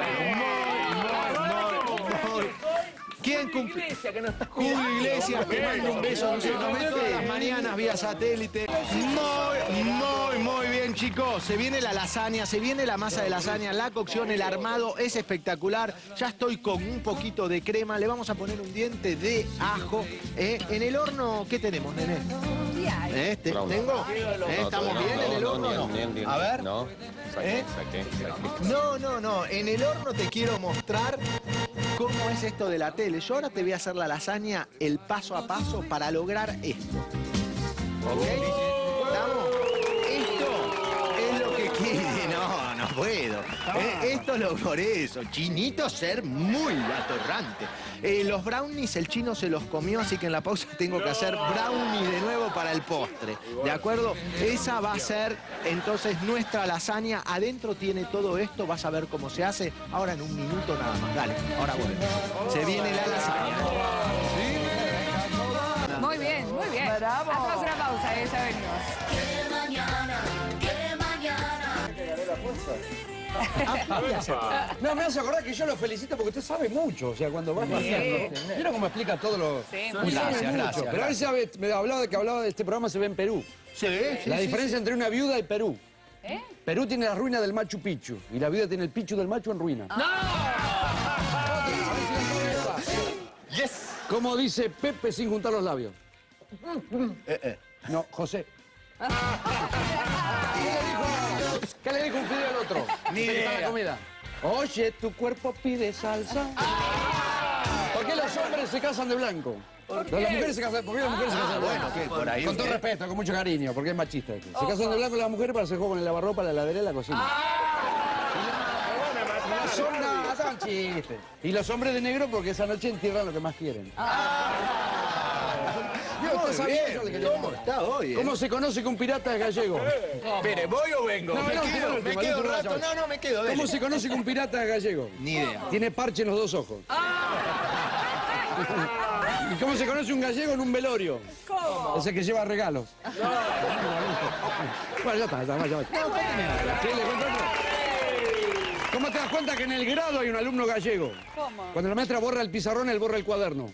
¿Quién cumple? Iglesia, que no está Julio Iglesias, te mando un beso. Nos ve todas las mañanas vía satélite. Muy bien, chicos. Se viene la lasaña, se viene la masa de lasaña, la cocción, el armado es espectacular. Ya estoy con un poquito de crema. Le vamos a poner un diente de ajo. En el horno, ¿qué tenemos, nene? ¿Tengo? ¿Estamos bien en el horno? A ver. No, saqué. No. En el horno te quiero mostrar cómo es esto de la tele. Yo ahora te voy a hacer la lasaña el paso a paso para lograr esto. ¿Ok? ¿Estamos? Esto es lo que quiere. No puedo. Esto es lo por eso. Chinito ser muy atorrante. Los brownies el chino se los comió, así que en la pausa tengo que hacer brownie de nuevo para el postre. ¿De acuerdo? Esa va a ser entonces nuestra lasaña. Adentro tiene todo esto, vas a ver cómo se hace. Ahora en un minuto nada más. Dale, ahora volvemos. Se viene la lasaña. Muy bien. Hacemos una pausa, ya venimos. No, me hace acordar que yo lo felicito porque usted sabe mucho. O sea, cuando vas haciendo. Mira cómo explica todo lo. Gracias. Pero a veces me hablaba de este programa se ve en Perú. La diferencia entre una viuda y Perú. Perú tiene la ruina del Machu Picchu y la viuda tiene el Pichu del Machu en ruina. Yes. Como dice Pepe sin juntar los labios. No, José. ¿Qué le dijo un fideo al otro? Ni idea. La comida. Oye, tu cuerpo pide salsa. ¿Por qué los hombres se casan de blanco? Las mujeres se casan, ¿por qué las mujeres se casan de blanco? Bueno, por ahí. Con todo respeto, con mucho cariño, porque es machista. Se casan de blanco las mujeres para hacer juego con el lavarropa, la heladera y la cocina. No son nada, son chistes. Y los hombres de negro porque esa noche entierran lo que más quieren. ¿Cómo está hoy? ¿Cómo se conoce que un pirata es gallego? Espere, ¿voy o vengo? Me quedo un rato. No, me quedo. ¿Cómo se conoce que un pirata es gallego? Ni idea. Tiene parche en los dos ojos. ¿Y cómo se conoce un gallego en un velorio? ¿Cómo? Es el que lleva regalos. Bueno, ya está. ¿Qué le cuento? ¿Cómo te das cuenta que en el grado hay un alumno gallego? ¿Cómo? Cuando la maestra borra el pizarrón, él borra el cuaderno.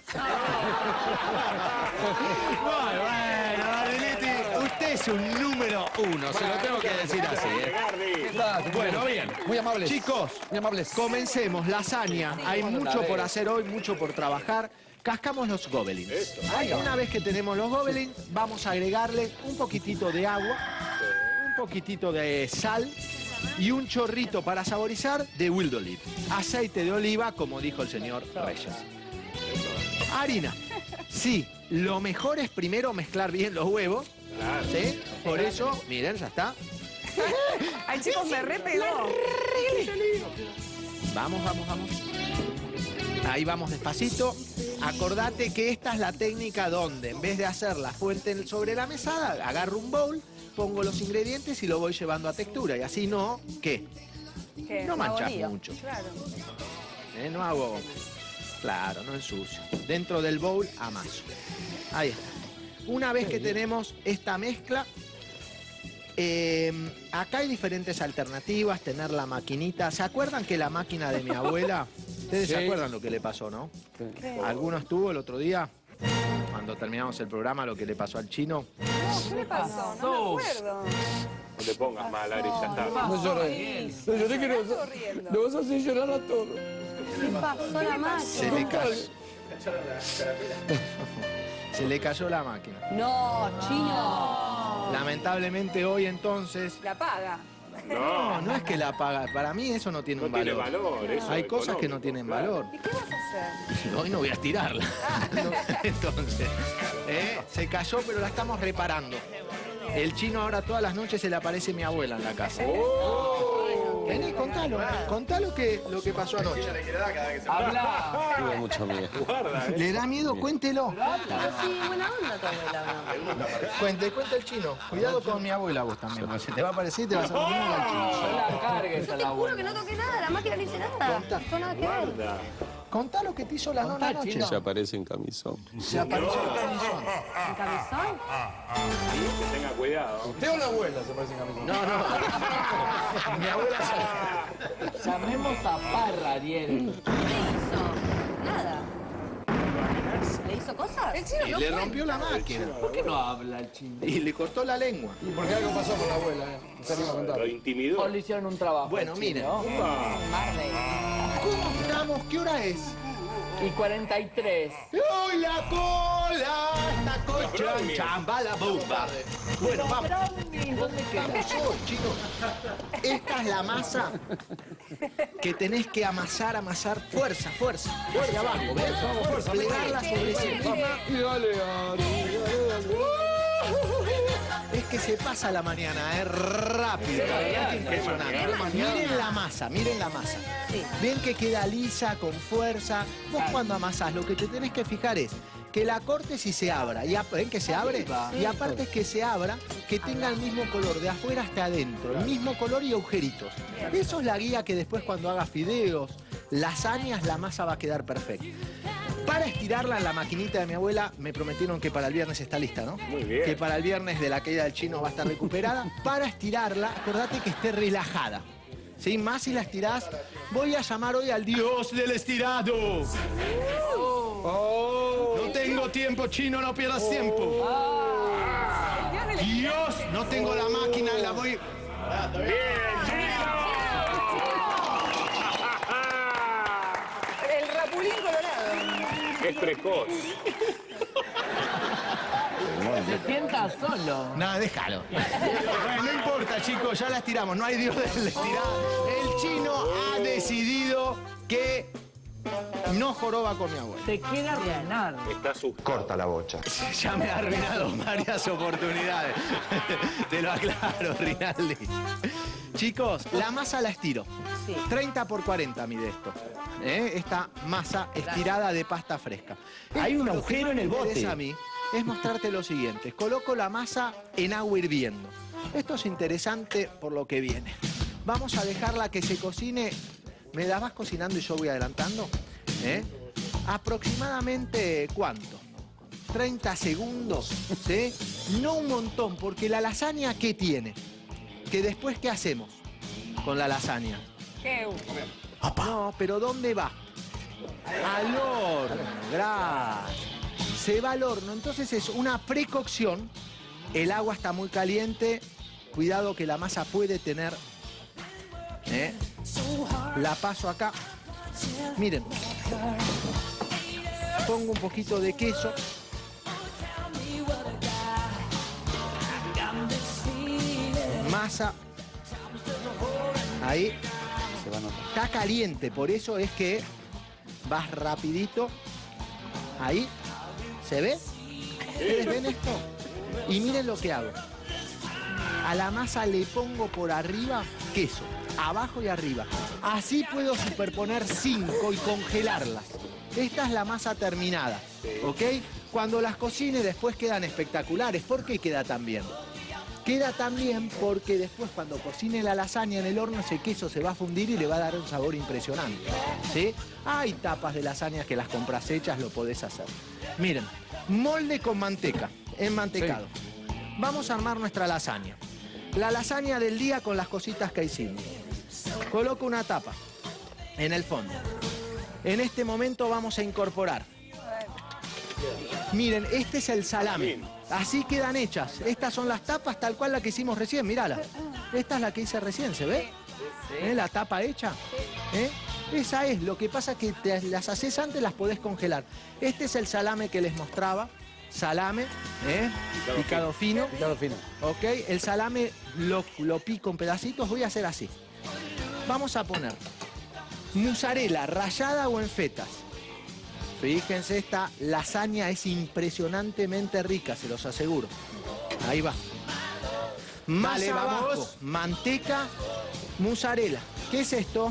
Bueno, Bardinetti, usted es un número 1, se lo tengo que decir así. Bueno, bien. Muy amables. Chicos, muy amables. Comencemos. Lasaña. Hay mucho por hacer hoy, mucho por trabajar. Cascamos los gobelins. Una vez que tenemos los gobelins, vamos a agregarle un poquitito de agua, un poquitito de sal y un chorrito para saborizar de wild olive. Aceite de oliva, como dijo el señor Reyes. Harina. Sí, lo mejor es primero mezclar bien los huevos. ¿Sí? Por eso, miren, ya está. Ay, chicos, me repegó. Vamos. Ahí vamos despacito. Acordate que esta es la técnica donde, en vez de hacer la fuente sobre la mesada, agarro un bowl, pongo los ingredientes y lo voy llevando a textura. Y así no, ¿qué? No manchas mucho. Claro. No hago... Claro, no ensucio. Dentro del bowl amaso. Ahí está. Una vez que tenemos esta mezcla, acá hay diferentes alternativas, tener la maquinita. ¿Se acuerdan que la máquina de mi abuela? Ustedes se acuerdan lo que le pasó, ¿no? ¿Qué? ¿Alguno estuvo el otro día? Cuando terminamos el programa, lo que le pasó al chino. No, ¿qué le pasó? No me acuerdo. No te pongas mal, Ari, ya está. No lloré. No lloré que nos vas a hacer llorar a todos. ¿Qué pasó la máquina? Se le cayó. Se le cayó la máquina. No, Chino. Lamentablemente hoy entonces... La paga. No es que la paga. Para mí eso no tiene un valor. No tiene valor, eso. Hay cosas que no tienen valor. ¿Y qué vas a hacer? Hoy no voy a estirarla. Entonces, se cayó, pero la estamos reparando. El Chino ahora todas las noches se le aparece mi abuela en la casa. Vení, contalo. Contalo lo que pasó anoche. Habla. Tuve mucho miedo. ¿Le da miedo? Cuéntelo. Sí, buena onda tu abuela. Cuente el Chino. Cuidado con mi abuela vos también. Se te va a aparecer y te vas a dormir al Chino. No la cargues a la Te juro abuela. que no toqué nada, la máquina no hice nada. No tuvo nada que ver. Contá lo que te hizo la nona anoche. Se aparece en camisón. Se apareció en camisón. ¿En camisón? Que tenga cuidado. Usted o la abuela se aparece en camisón. No. Mi abuela Llamemos a Parra, Ariel. ¿Qué hizo? Nada. ¿Le hizo cosas? El Chino y no le cuenta. rompió la máquina. ¿Por qué no habla el Chino? Y le cortó la lengua. ¿Y por qué algo pasó con la abuela? Se anima a contar. Lo intimidó. O le hicieron un trabajo. Bueno, al miren. Chino. ¿Cómo estamos? ¿Qué hora es? Y 43. ¡Uy, la cola! ¡Esta cocha! ¡Chamba la bomba! Bueno, vamos. ¿Dónde queda? Vamos hoy, chicos. Esta es la masa que tenés que amasar. Fuerza. Hacia abajo, ¿ves? Plegarla sobre sí misma. Y dale, Es que se pasa la mañana, es rápido. Es impresionante. Miren la masa. Ven que queda lisa, con fuerza. Vos cuando amasás, lo que te tenés que fijar es que la cortes y se abra. ¿Ven que se abre? Y aparte es que se abra, que tenga el mismo color de afuera hasta adentro. El mismo color y agujeritos. Eso es la guía que después cuando hagas fideos, lasañas, la masa va a quedar perfecta. Para estirarla en la maquinita de mi abuela, me prometieron que para el viernes está lista, ¿no? Muy bien. Que para el viernes de la caída del Chino va a estar recuperada. Para estirarla, acordate que esté relajada. ¿Sí? Más si la estirás, voy a llamar hoy al Dios del estirado. No tengo tiempo, Chino, no pierdas tiempo. Dios, no tengo la máquina, la voy... El rapulín colorado. Es precoz. Se sienta solo. Nada, déjalo. Bueno, no importa, chicos, ya la estiramos. No hay Dios del estirado. El Chino ha decidido que no joroba con mi abuela. Te quiere arruinar. Está asustado. Corta la bocha. Ya me ha arruinado varias oportunidades. Te lo aclaro, Rinaldi. Chicos, la masa la estiro. 30 por 40 mide esto. Esta masa estirada de pasta fresca. Hay un agujero en el bote. Lo que me interesa a mí es mostrarte lo siguiente. Coloco la masa en agua hirviendo. Esto es interesante por lo que viene. Vamos a dejarla que se cocine. ¿Me la vas cocinando y yo voy adelantando? Aproximadamente, ¿cuánto? 30 segundos, ¿sí? No un montón, porque la lasaña, ¿qué tiene? Que después, ¿qué hacemos con la lasaña? ¿Qué? No, pero ¿dónde va? Al horno, gracias. Se va al horno, entonces es una precocción. El agua está muy caliente. Cuidado que la masa puede tener... La paso acá. Miren. Pongo un poquito de queso. Masa. Ahí. Está caliente, por eso es que vas rapidito. Ahí. ¿Se ve? ¿Ustedes ven esto? Y miren lo que hago. A la masa le pongo por arriba queso. Abajo y arriba. Así puedo superponer 5 y congelarlas. Esta es la masa terminada, ¿ok? Cuando las cocine después quedan espectaculares. ¿Por qué queda tan bien? Queda tan bien porque después cuando cocine la lasaña en el horno ese queso se va a fundir y le va a dar un sabor impresionante, ¿sí? Hay tapas de lasañas que las compras hechas, lo podés hacer. Miren, molde con manteca, enmantecado. Vamos a armar nuestra lasaña. La lasaña del día con las cositas que hicimos. Coloco una tapa en el fondo. En este momento vamos a incorporar. Miren, este es el salame. Así quedan hechas. Estas son las tapas tal cual la que hicimos recién, mírala. Esta es la que hice recién, ¿se ve? La tapa hecha. Esa es, lo que pasa es que las haces antes, las podés congelar. Este es el salame que les mostraba. Salame, picado fino. Picado fino. Ok, el salame lo pico en pedacitos, voy a hacer así. Vamos a poner mozzarella rallada o en fetas. Fíjense, esta lasaña es impresionantemente rica, se los aseguro. Ahí va. Más abajo, vamos. Manteca, mozzarella. ¿Qué es esto?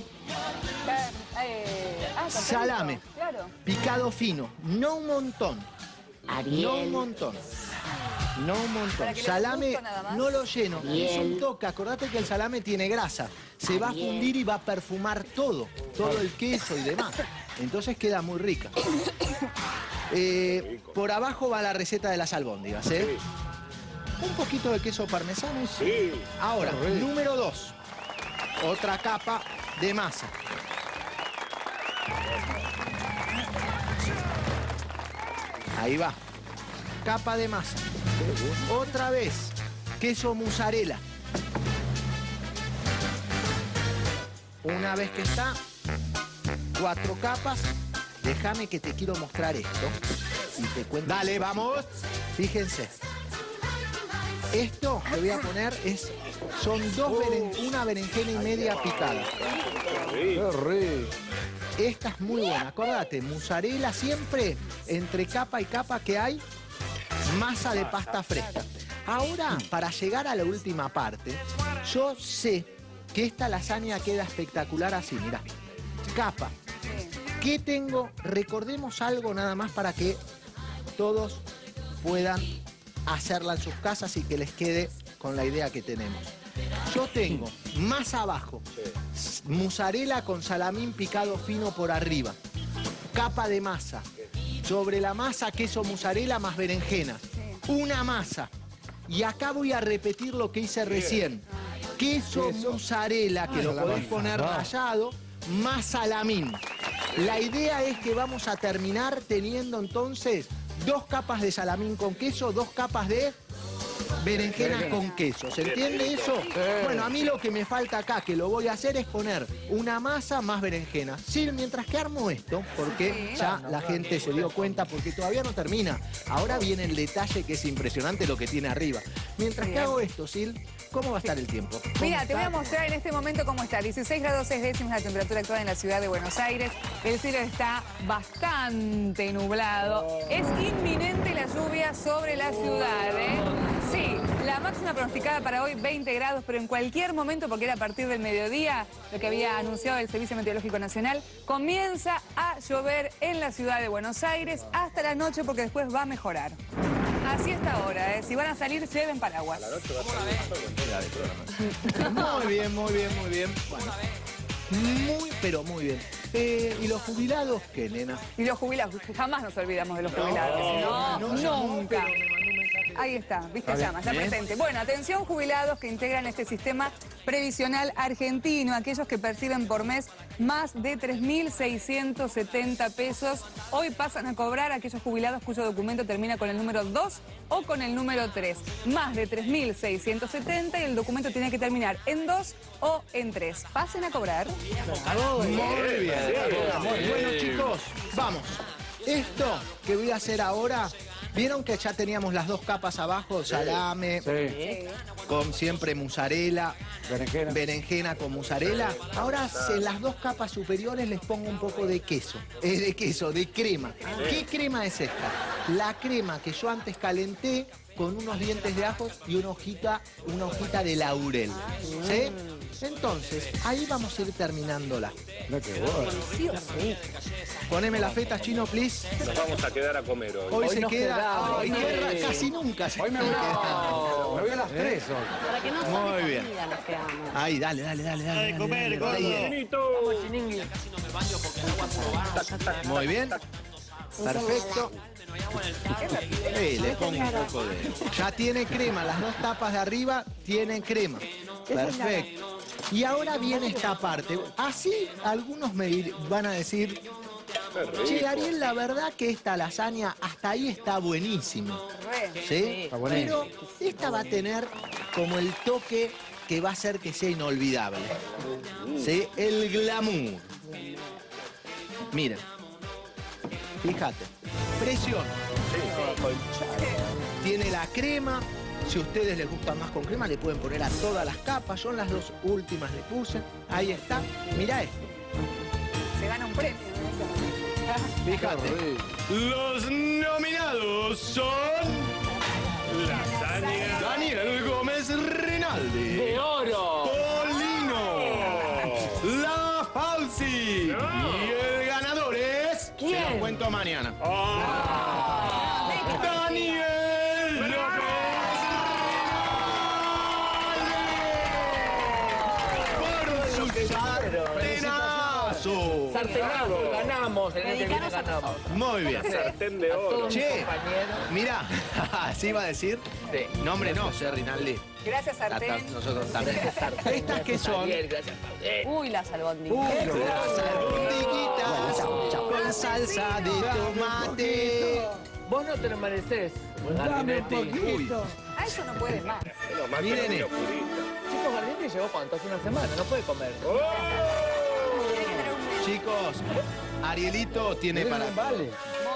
Salame, picado fino, no un montón. No un montón. No un montón. Salame no lo lleno. Es un toque. Acordate que el salame tiene grasa. Se va a fundir y va a perfumar todo el queso y demás. Entonces queda muy rica. Por abajo va la receta de las albóndigas, Un poquito de queso parmesano. Sí. Ahora, número 2. Otra capa de masa. Ahí va. Capa de masa. Otra vez. Queso mozzarella. Una vez que está, 4 capas. Déjame que te quiero mostrar esto. Y te cuento. Dale, vamos. Fíjense. Esto que voy a poner son una berenjena y media picada. Qué rico. Esta es muy buena, acordate, mozzarella siempre entre capa y capa que hay masa de pasta fresca. Ahora, para llegar a la última parte, yo sé que esta lasaña queda espectacular así, mirá. Capa. ¿Qué tengo? Recordemos algo nada más para que todos puedan hacerla en sus casas y que les quede con la idea que tenemos. Yo tengo más abajo mozzarella con salamín picado fino por arriba, capa de masa, sobre la masa queso mozzarella más berenjena, una masa, y acá voy a repetir lo que hice recién, queso mozzarella, que lo podés poner rallado, más salamín. La idea es que vamos a terminar teniendo entonces 2 capas de salamín con queso, 2 capas de berenjena con queso. ¿Se entiende eso? Bueno, a mí lo que me falta acá, que lo voy a hacer, es poner una masa más berenjena. Sí, mientras que armo esto, porque ya la gente se dio cuenta, porque todavía no termina. Ahora viene el detalle que es impresionante lo que tiene arriba. Mientras que hago esto, Sil, ¿cómo va a estar el tiempo? Mira, te voy a mostrar en este momento cómo está. 16 grados 6 décimas la temperatura actual en la ciudad de Buenos Aires. El cielo está bastante nublado. Es inminente la lluvia sobre la ciudad, Sí, la máxima pronosticada para hoy 20 grados, pero en cualquier momento, porque era a partir del mediodía, lo que había anunciado el Servicio Meteorológico Nacional, comienza a llover en la ciudad de Buenos Aires hasta la noche, porque después va a mejorar. Así está ahora, Si van a salir, lleven paraguas. Muy bien, muy bien, muy bien. Bueno, pero muy bien. ¿Y los jubilados qué, nena? Y los jubilados, jamás nos olvidamos de los jubilados. No, nunca. Ahí está, viste, llama, está presente. Bueno, atención jubilados que integran este sistema previsional argentino, aquellos que perciben por mes más de 3.670 pesos. Hoy pasan a cobrar aquellos jubilados cuyo documento termina con el número 2 o con el número 3. Más de 3.670 y el documento tiene que terminar en 2 o en 3. Pasen a cobrar. Muy bien. Bueno, chicos, vamos. Esto que voy a hacer ahora... ¿Vieron que ya teníamos las 2 capas abajo? Salame, con siempre mozzarella, berenjena con mozzarella. Ahora en las 2 capas superiores les pongo un poco de queso, de crema. ¿Qué crema es esta? La crema que yo antes calenté con unos dientes de ajo y una hojita de laurel. ¿Sí? Entonces, ahí vamos a ir terminándola. Poneme las fetas, Chino, please. Nos vamos a quedar a comer hoy. Hoy se queda... casi nunca se hoy me voy a las 3 hoy. Para que no muy bien. Nos quedamos. Ahí, dale. De comer, gordo. Muy bien. Perfecto. Le pongo un poco de... Ya tiene crema, las 2 tapas de arriba tienen crema. Perfecto. Y ahora viene esta parte. Así algunos me van a decir, che, Ariel, la verdad que esta lasaña hasta ahí está buenísima. ¿Sí? Pero esta va a tener como el toque que va a hacer que sea inolvidable. ¿Sí? El glamour. Miren. Fíjate. Presión. Tiene la crema. Si a ustedes les gusta más con crema, le pueden poner a todas las capas. Yo en las dos últimas le puse. Ahí está. Mirá esto. Se gana un premio. Fíjate. Los nominados son... Lasaña Daniel Gómez Rinaldi. ¡De oro! Polino. La Falsi. Y el ganador es... ¿Quién? Se lo cuento mañana. Daniel Sartenazo. Sartenazo, ganamos. En este video ganamos. Muy bien. Sartén de oro. Che, mirá, ¿así iba a decir? Sí. Nombre no, Rinaldi. Gracias, Sartén. Nosotros también. ¿Estas qué son? Gracias. Uy, las albondiguitas. Las albondiguitas con salsa de tomate. Vos no te lo mereces. Dame un poquito. A eso no puedes más. Miren esto. Chicos, Gardinetti llegó cuánto, hace una semana, no puede comer. Chicos, Arielito tiene para... Vale.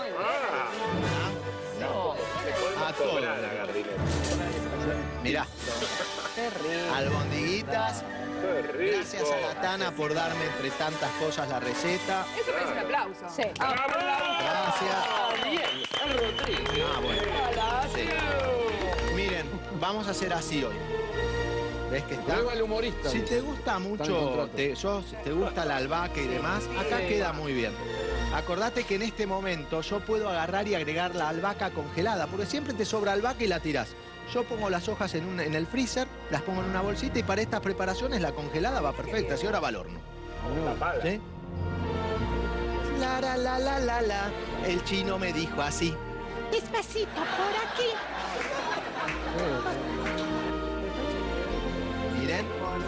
A todo. Mirá. Qué rico. Albondiguitas. Gracias a la Tana por darme entre tantas cosas la receta. Eso merece un aplauso. Sí. Gracias. Bien, Rodrigo. Ah, bueno. Sí. Miren, vamos a hacer así hoy. ¿Ves que está? Luego el humorista. Si te gusta mucho, si te gusta la albahaca y demás, acá queda muy bien. Acordate que en este momento yo puedo agarrar y agregar la albahaca congelada, porque siempre te sobra albahaca y la tirás. Yo pongo las hojas en el freezer, las pongo en una bolsita y para estas preparaciones la congelada va perfecta, si ahora va al horno. ¿Sí? La. El chino me dijo así. Despacito por aquí. Miren.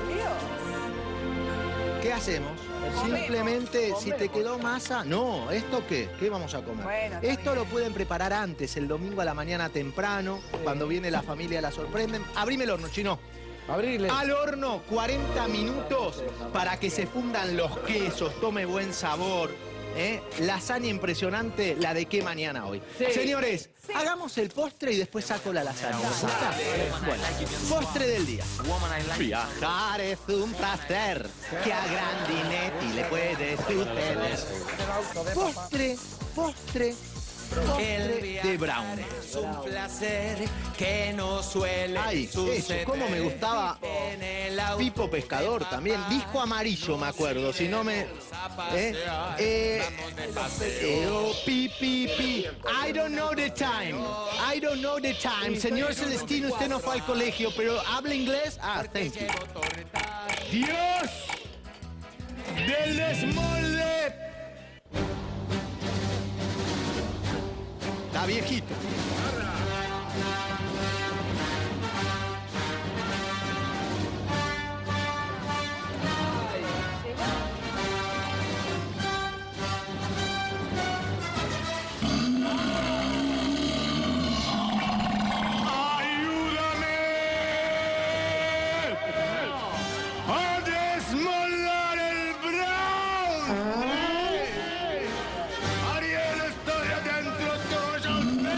¿Qué hacemos? Simplemente, si te quedó masa... No, ¿esto qué? ¿Qué vamos a comer? Bueno, esto lo pueden preparar antes, el domingo a la mañana temprano, cuando viene la familia la sorprenden. Abrime el horno, chino. Abrirle. Al horno, 40 minutos para que se fundan los quesos, tome buen sabor. Lasaña impresionante, la de qué mañana hoy. Sí. Señores, hagamos el postre y después saco la lasaña. Bueno, postre del día. Viajar es un placer que a Grandinetti le puede suceder. Postre de brownie. Es un placer que no suele suceder. Cómo me gustaba Pipo Pescador también. Disco amarillo, me acuerdo. Si no me... pi. I don't know the time. Señor Celestino, usted no fue al colegio, pero ¿habla inglés? Ah, thank you. Dios del desmolde. Está viejito. ¡A desmoldar el brown! ¡Ariel, estoy adentro tuyo!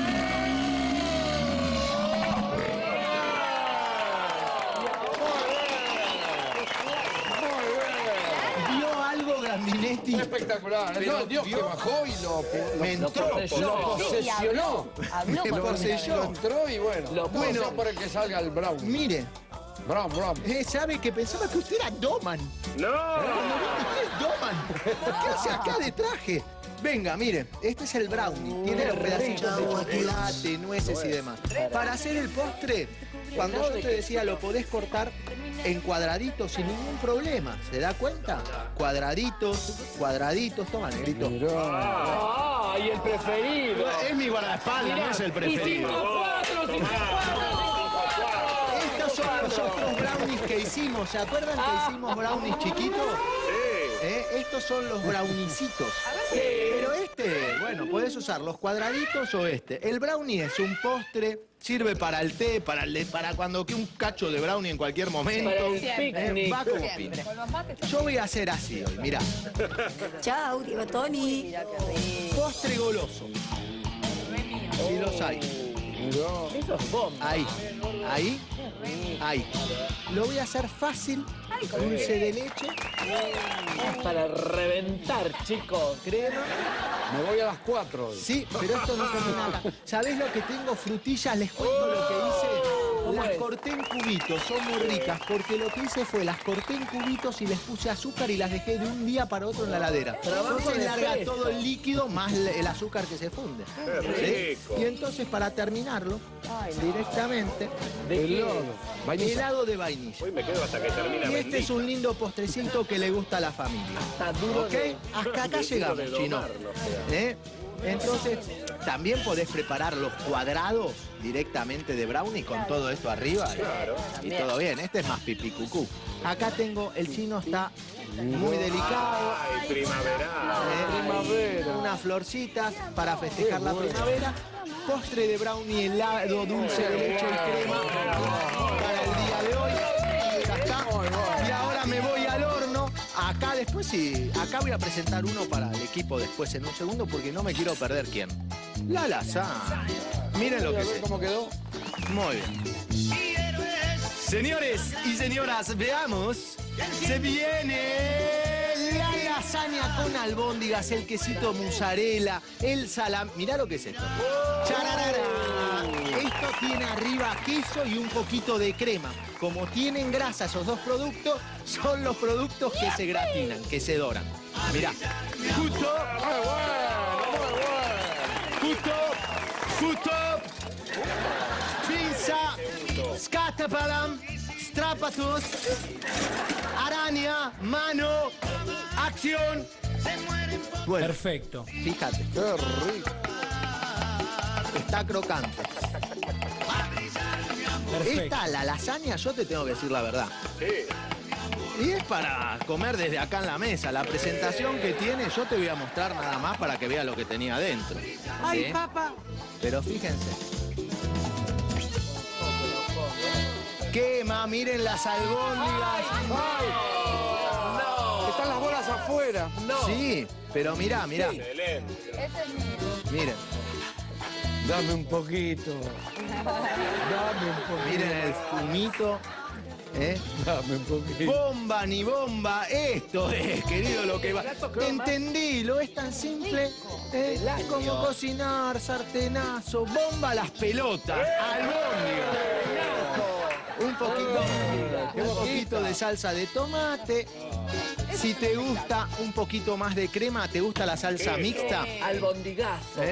¿Vio algo Grandinetti? Espectacular. Pero Dios que bajó y lo posesionó. Habló con Lo entró y bueno. Bueno, por el que salga el brown. Mire. Brown. ¿Sabe que pensaba que usted era Doman? ¡No! Usted es Doman. ¿Qué hace acá de traje? Venga, mire, este es el brownie. Tiene los pedacitos de chocolate, nueces y demás. Para hacer el postre, cuando yo te decía, lo podés cortar en cuadraditos sin ningún problema. ¿Se da cuenta? Cuadraditos. Toma, negrito. ¡Ay, el preferido! Es mi guardaespaldas, no es el preferido. Y 5-4. Estos son los los otros brownies que hicimos. ¿Se acuerdan que hicimos brownies chiquitos? Estos son los browniecitos. Pero bueno, podés usar los cuadraditos o este. El brownie es un postre, sirve para el té, para cuando quede un cacho de brownie en cualquier momento. Va como pin. Yo voy a hacer así hoy, mirá. Chau, Diego Tony. Postre goloso. Si los hay. Ahí. Lo voy a hacer fácil. Dulce de leche. Para reventar, chicos. Crema. Me voy a las 4 hoy. Sí, pero esto no termina acá. ¿Sabés lo que tengo? Frutillas, les cuento lo que hice. Las corté en cubitos, son muy ricas, porque lo que hice fue las corté en cubitos y les puse azúcar y las dejé de un día para otro en la heladera. Entonces larga todo el líquido más el azúcar que se funde. ¿Sí? Y entonces para terminarlo, directamente, helado de vainilla. Hoy me quedo hasta que termine. Y este es un lindo postrecito que le gusta a la familia. Está duro. ¿Ok? Hasta acá llegamos, Chino. Entonces, también podés preparar los cuadrados directamente de brownie con todo esto arriba. Claro. Y todo bien. Este es más pipí cucú. Acá tengo, el Chino está muy delicado. Ay, primavera. Unas florcitas para festejar la primavera. Postre de brownie helado dulce de leche y crema para el día de hoy. Ya está. Y ahora me voy al horno. Acá después sí, acá voy a presentar uno para el equipo después en un segundo porque no me quiero perder quién. La lasaña. Miren lo que es. ¿Cómo quedó? Muy bien. Señores y señoras, veamos. Se viene la lasaña con albóndigas, el quesito mozzarella, el salami. Mirá lo que es esto. ¡Chararara! Esto tiene arriba queso y un poquito de crema. Como tienen grasa esos dos productos, son los productos que se gratinan, que se doran. Mirá. Justo. Pinza. Scatapalam. Strapatus. Araña. Mano. Acción. Bueno, perfecto. Fíjate. Qué rico. Está crocante. Perfecto. Esta, la lasaña, yo te tengo que decir la verdad. Sí. Y es para comer desde acá en la mesa. La presentación que tiene, yo te voy a mostrar nada más para que veas lo que tenía adentro. Ay, ¿Sí? papá. Pero fíjense. Quema, miren las albóndigas. No. Están las bolas afuera. No. Sí, pero mirá. Excelente. Ese es mío. Miren. Dame un poquito. Miren el fumito. Dame un poquito. Bomba ni bomba, esto es, querido, lo que va. Entendí, lo es tan simple como cocinar, sartenazo, bomba las pelotas, albóndiga. Un poquito de salsa de tomate. Si te gusta un poquito más de crema, ¿te gusta la salsa mixta? Albondigazo.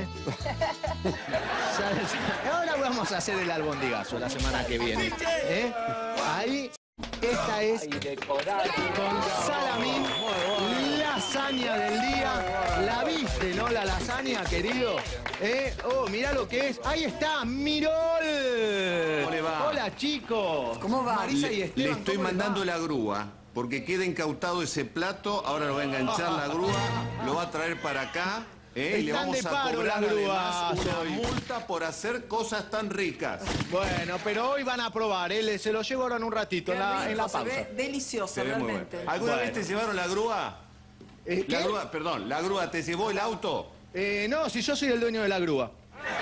Ahora vamos a hacer el albondigazo la semana que viene. Ahí, esta es con salamín, lasaña del día. ¿La viste, no, la lasaña, querido? Oh, mirá lo que es. Ahí está, Mirol. ¿Cómo le va? Hola, chicos. ¿Cómo va? Marisa y Le Esteban, estoy ¿cómo les mandando va? la grúa, porque queda incautado ese plato, ahora lo va a enganchar la grúa, lo va a traer para acá, y le Están vamos de a paro cobrar las además grúas una hoy. multa por hacer cosas tan ricas. Bueno, pero hoy van a probar, se lo llevo ahora en un ratito, en la Se pausa. ve delicioso, Se ve muy realmente. bueno. ¿Alguna Bueno. vez te llevaron la grúa? ¿Qué? La grúa, perdón, ¿la grúa te llevó el auto? No, si yo soy el dueño de la grúa.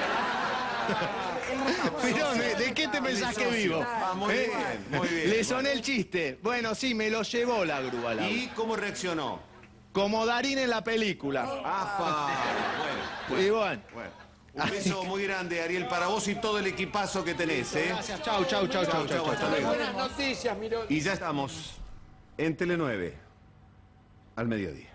Pero, ¿de qué te pensás que vivo? Ah, muy bien, muy bien. Le soné el chiste. Bueno, sí, me lo llevó la grúa. ¿Y cómo reaccionó? Como Darín en la película. ¡Apa! Bueno, Y bueno. un beso muy grande, Ariel, para vos y todo el equipazo que tenés, Gracias, chau. Hasta luego. Buenas noticias, Mirol. Y ya estamos en Tele9, al mediodía.